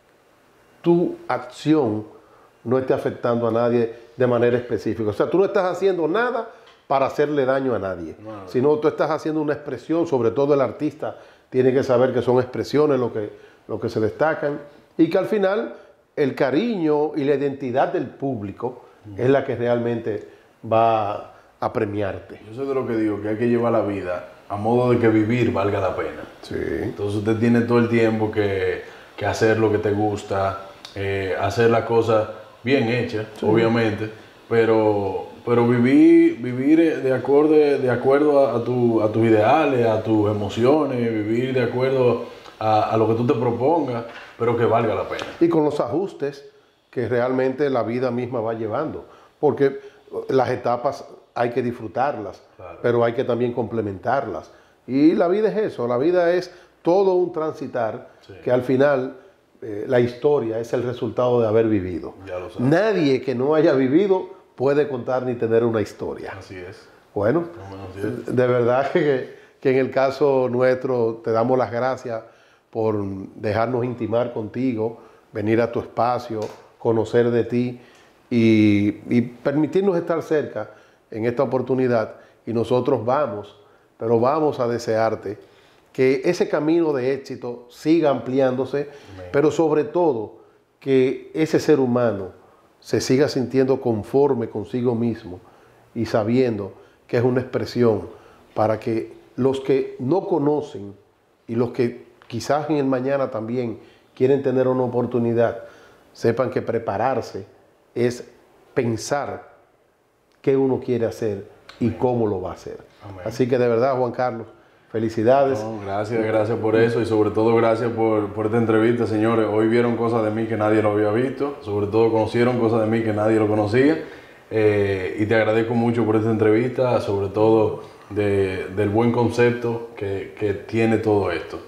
tu acción no esté afectando a nadie de manera específica. O sea, tú no estás haciendo nada para hacerle daño a nadie, No. sino tú estás haciendo una expresión, sobre todo el artista tiene que saber que son expresiones lo que, lo que se destacan y que al final el cariño y la identidad del público es la que realmente va a premiarte. Yo soy de lo que digo, que hay que llevar la vida a modo de que vivir valga la pena. Sí. Entonces usted tiene todo el tiempo que, que hacer lo que te gusta, eh, hacer las cosas bien hechas, obviamente, pero, pero vivir, vivir de acuerdo, de acuerdo a, a, tu, a tus ideales, a tus emociones, vivir de acuerdo a, a lo que tú te propongas, pero que valga la pena. Y con los ajustes que realmente la vida misma va llevando. Porque las etapas hay que disfrutarlas, Claro. pero hay que también complementarlas. Y la vida es eso, la vida es todo un transitar Sí. que al final eh, la historia es el resultado de haber vivido. Ya lo sabes. Nadie que no haya vivido puede contar ni tener una historia. Así es. Bueno, No menos diez. de verdad que, que en el caso nuestro te damos las gracias por dejarnos intimar contigo, venir a tu espacio, conocer de ti y, y permitirnos estar cerca en esta oportunidad. Y nosotros vamos, pero vamos a desearte que ese camino de éxito siga ampliándose, pero sobre todo que ese ser humano se siga sintiendo conforme consigo mismo y sabiendo que es una expresión para que los que no conocen y los que quizás en el mañana también quieren tener una oportunidad, sepan que prepararse es pensar qué uno quiere hacer y cómo lo va a hacer. Amén. Así que de verdad, Juan Carlos, felicidades. No, gracias, gracias por eso y sobre todo gracias por, por esta entrevista, señores. Hoy vieron cosas de mí que nadie lo había visto, sobre todo conocieron cosas de mí que nadie lo conocía. Eh, y te agradezco mucho por esta entrevista, sobre todo de- del buen concepto que, que tiene todo esto.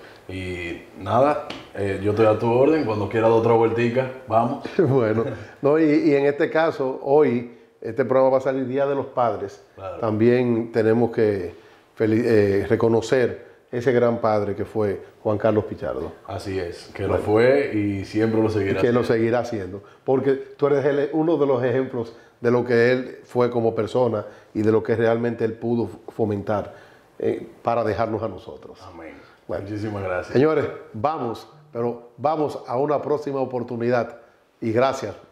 Y nada, eh, yo estoy a tu orden, cuando quieras dar otra vueltica, vamos. Bueno, no, y, y en este caso, hoy este programa va a salir Día de los Padres. Claro. También tenemos que eh, reconocer ese gran padre que fue Juan Carlos Pichardo. Así es, que Bueno. lo fue y siempre lo seguirá Que haciendo. lo seguirá haciendo. Porque tú eres el- uno de los ejemplos de lo que él fue como persona y de lo que realmente él pudo fomentar eh, para dejarnos a nosotros. Amén. Bueno. Muchísimas gracias. Señores, vamos, pero vamos a una próxima oportunidad y gracias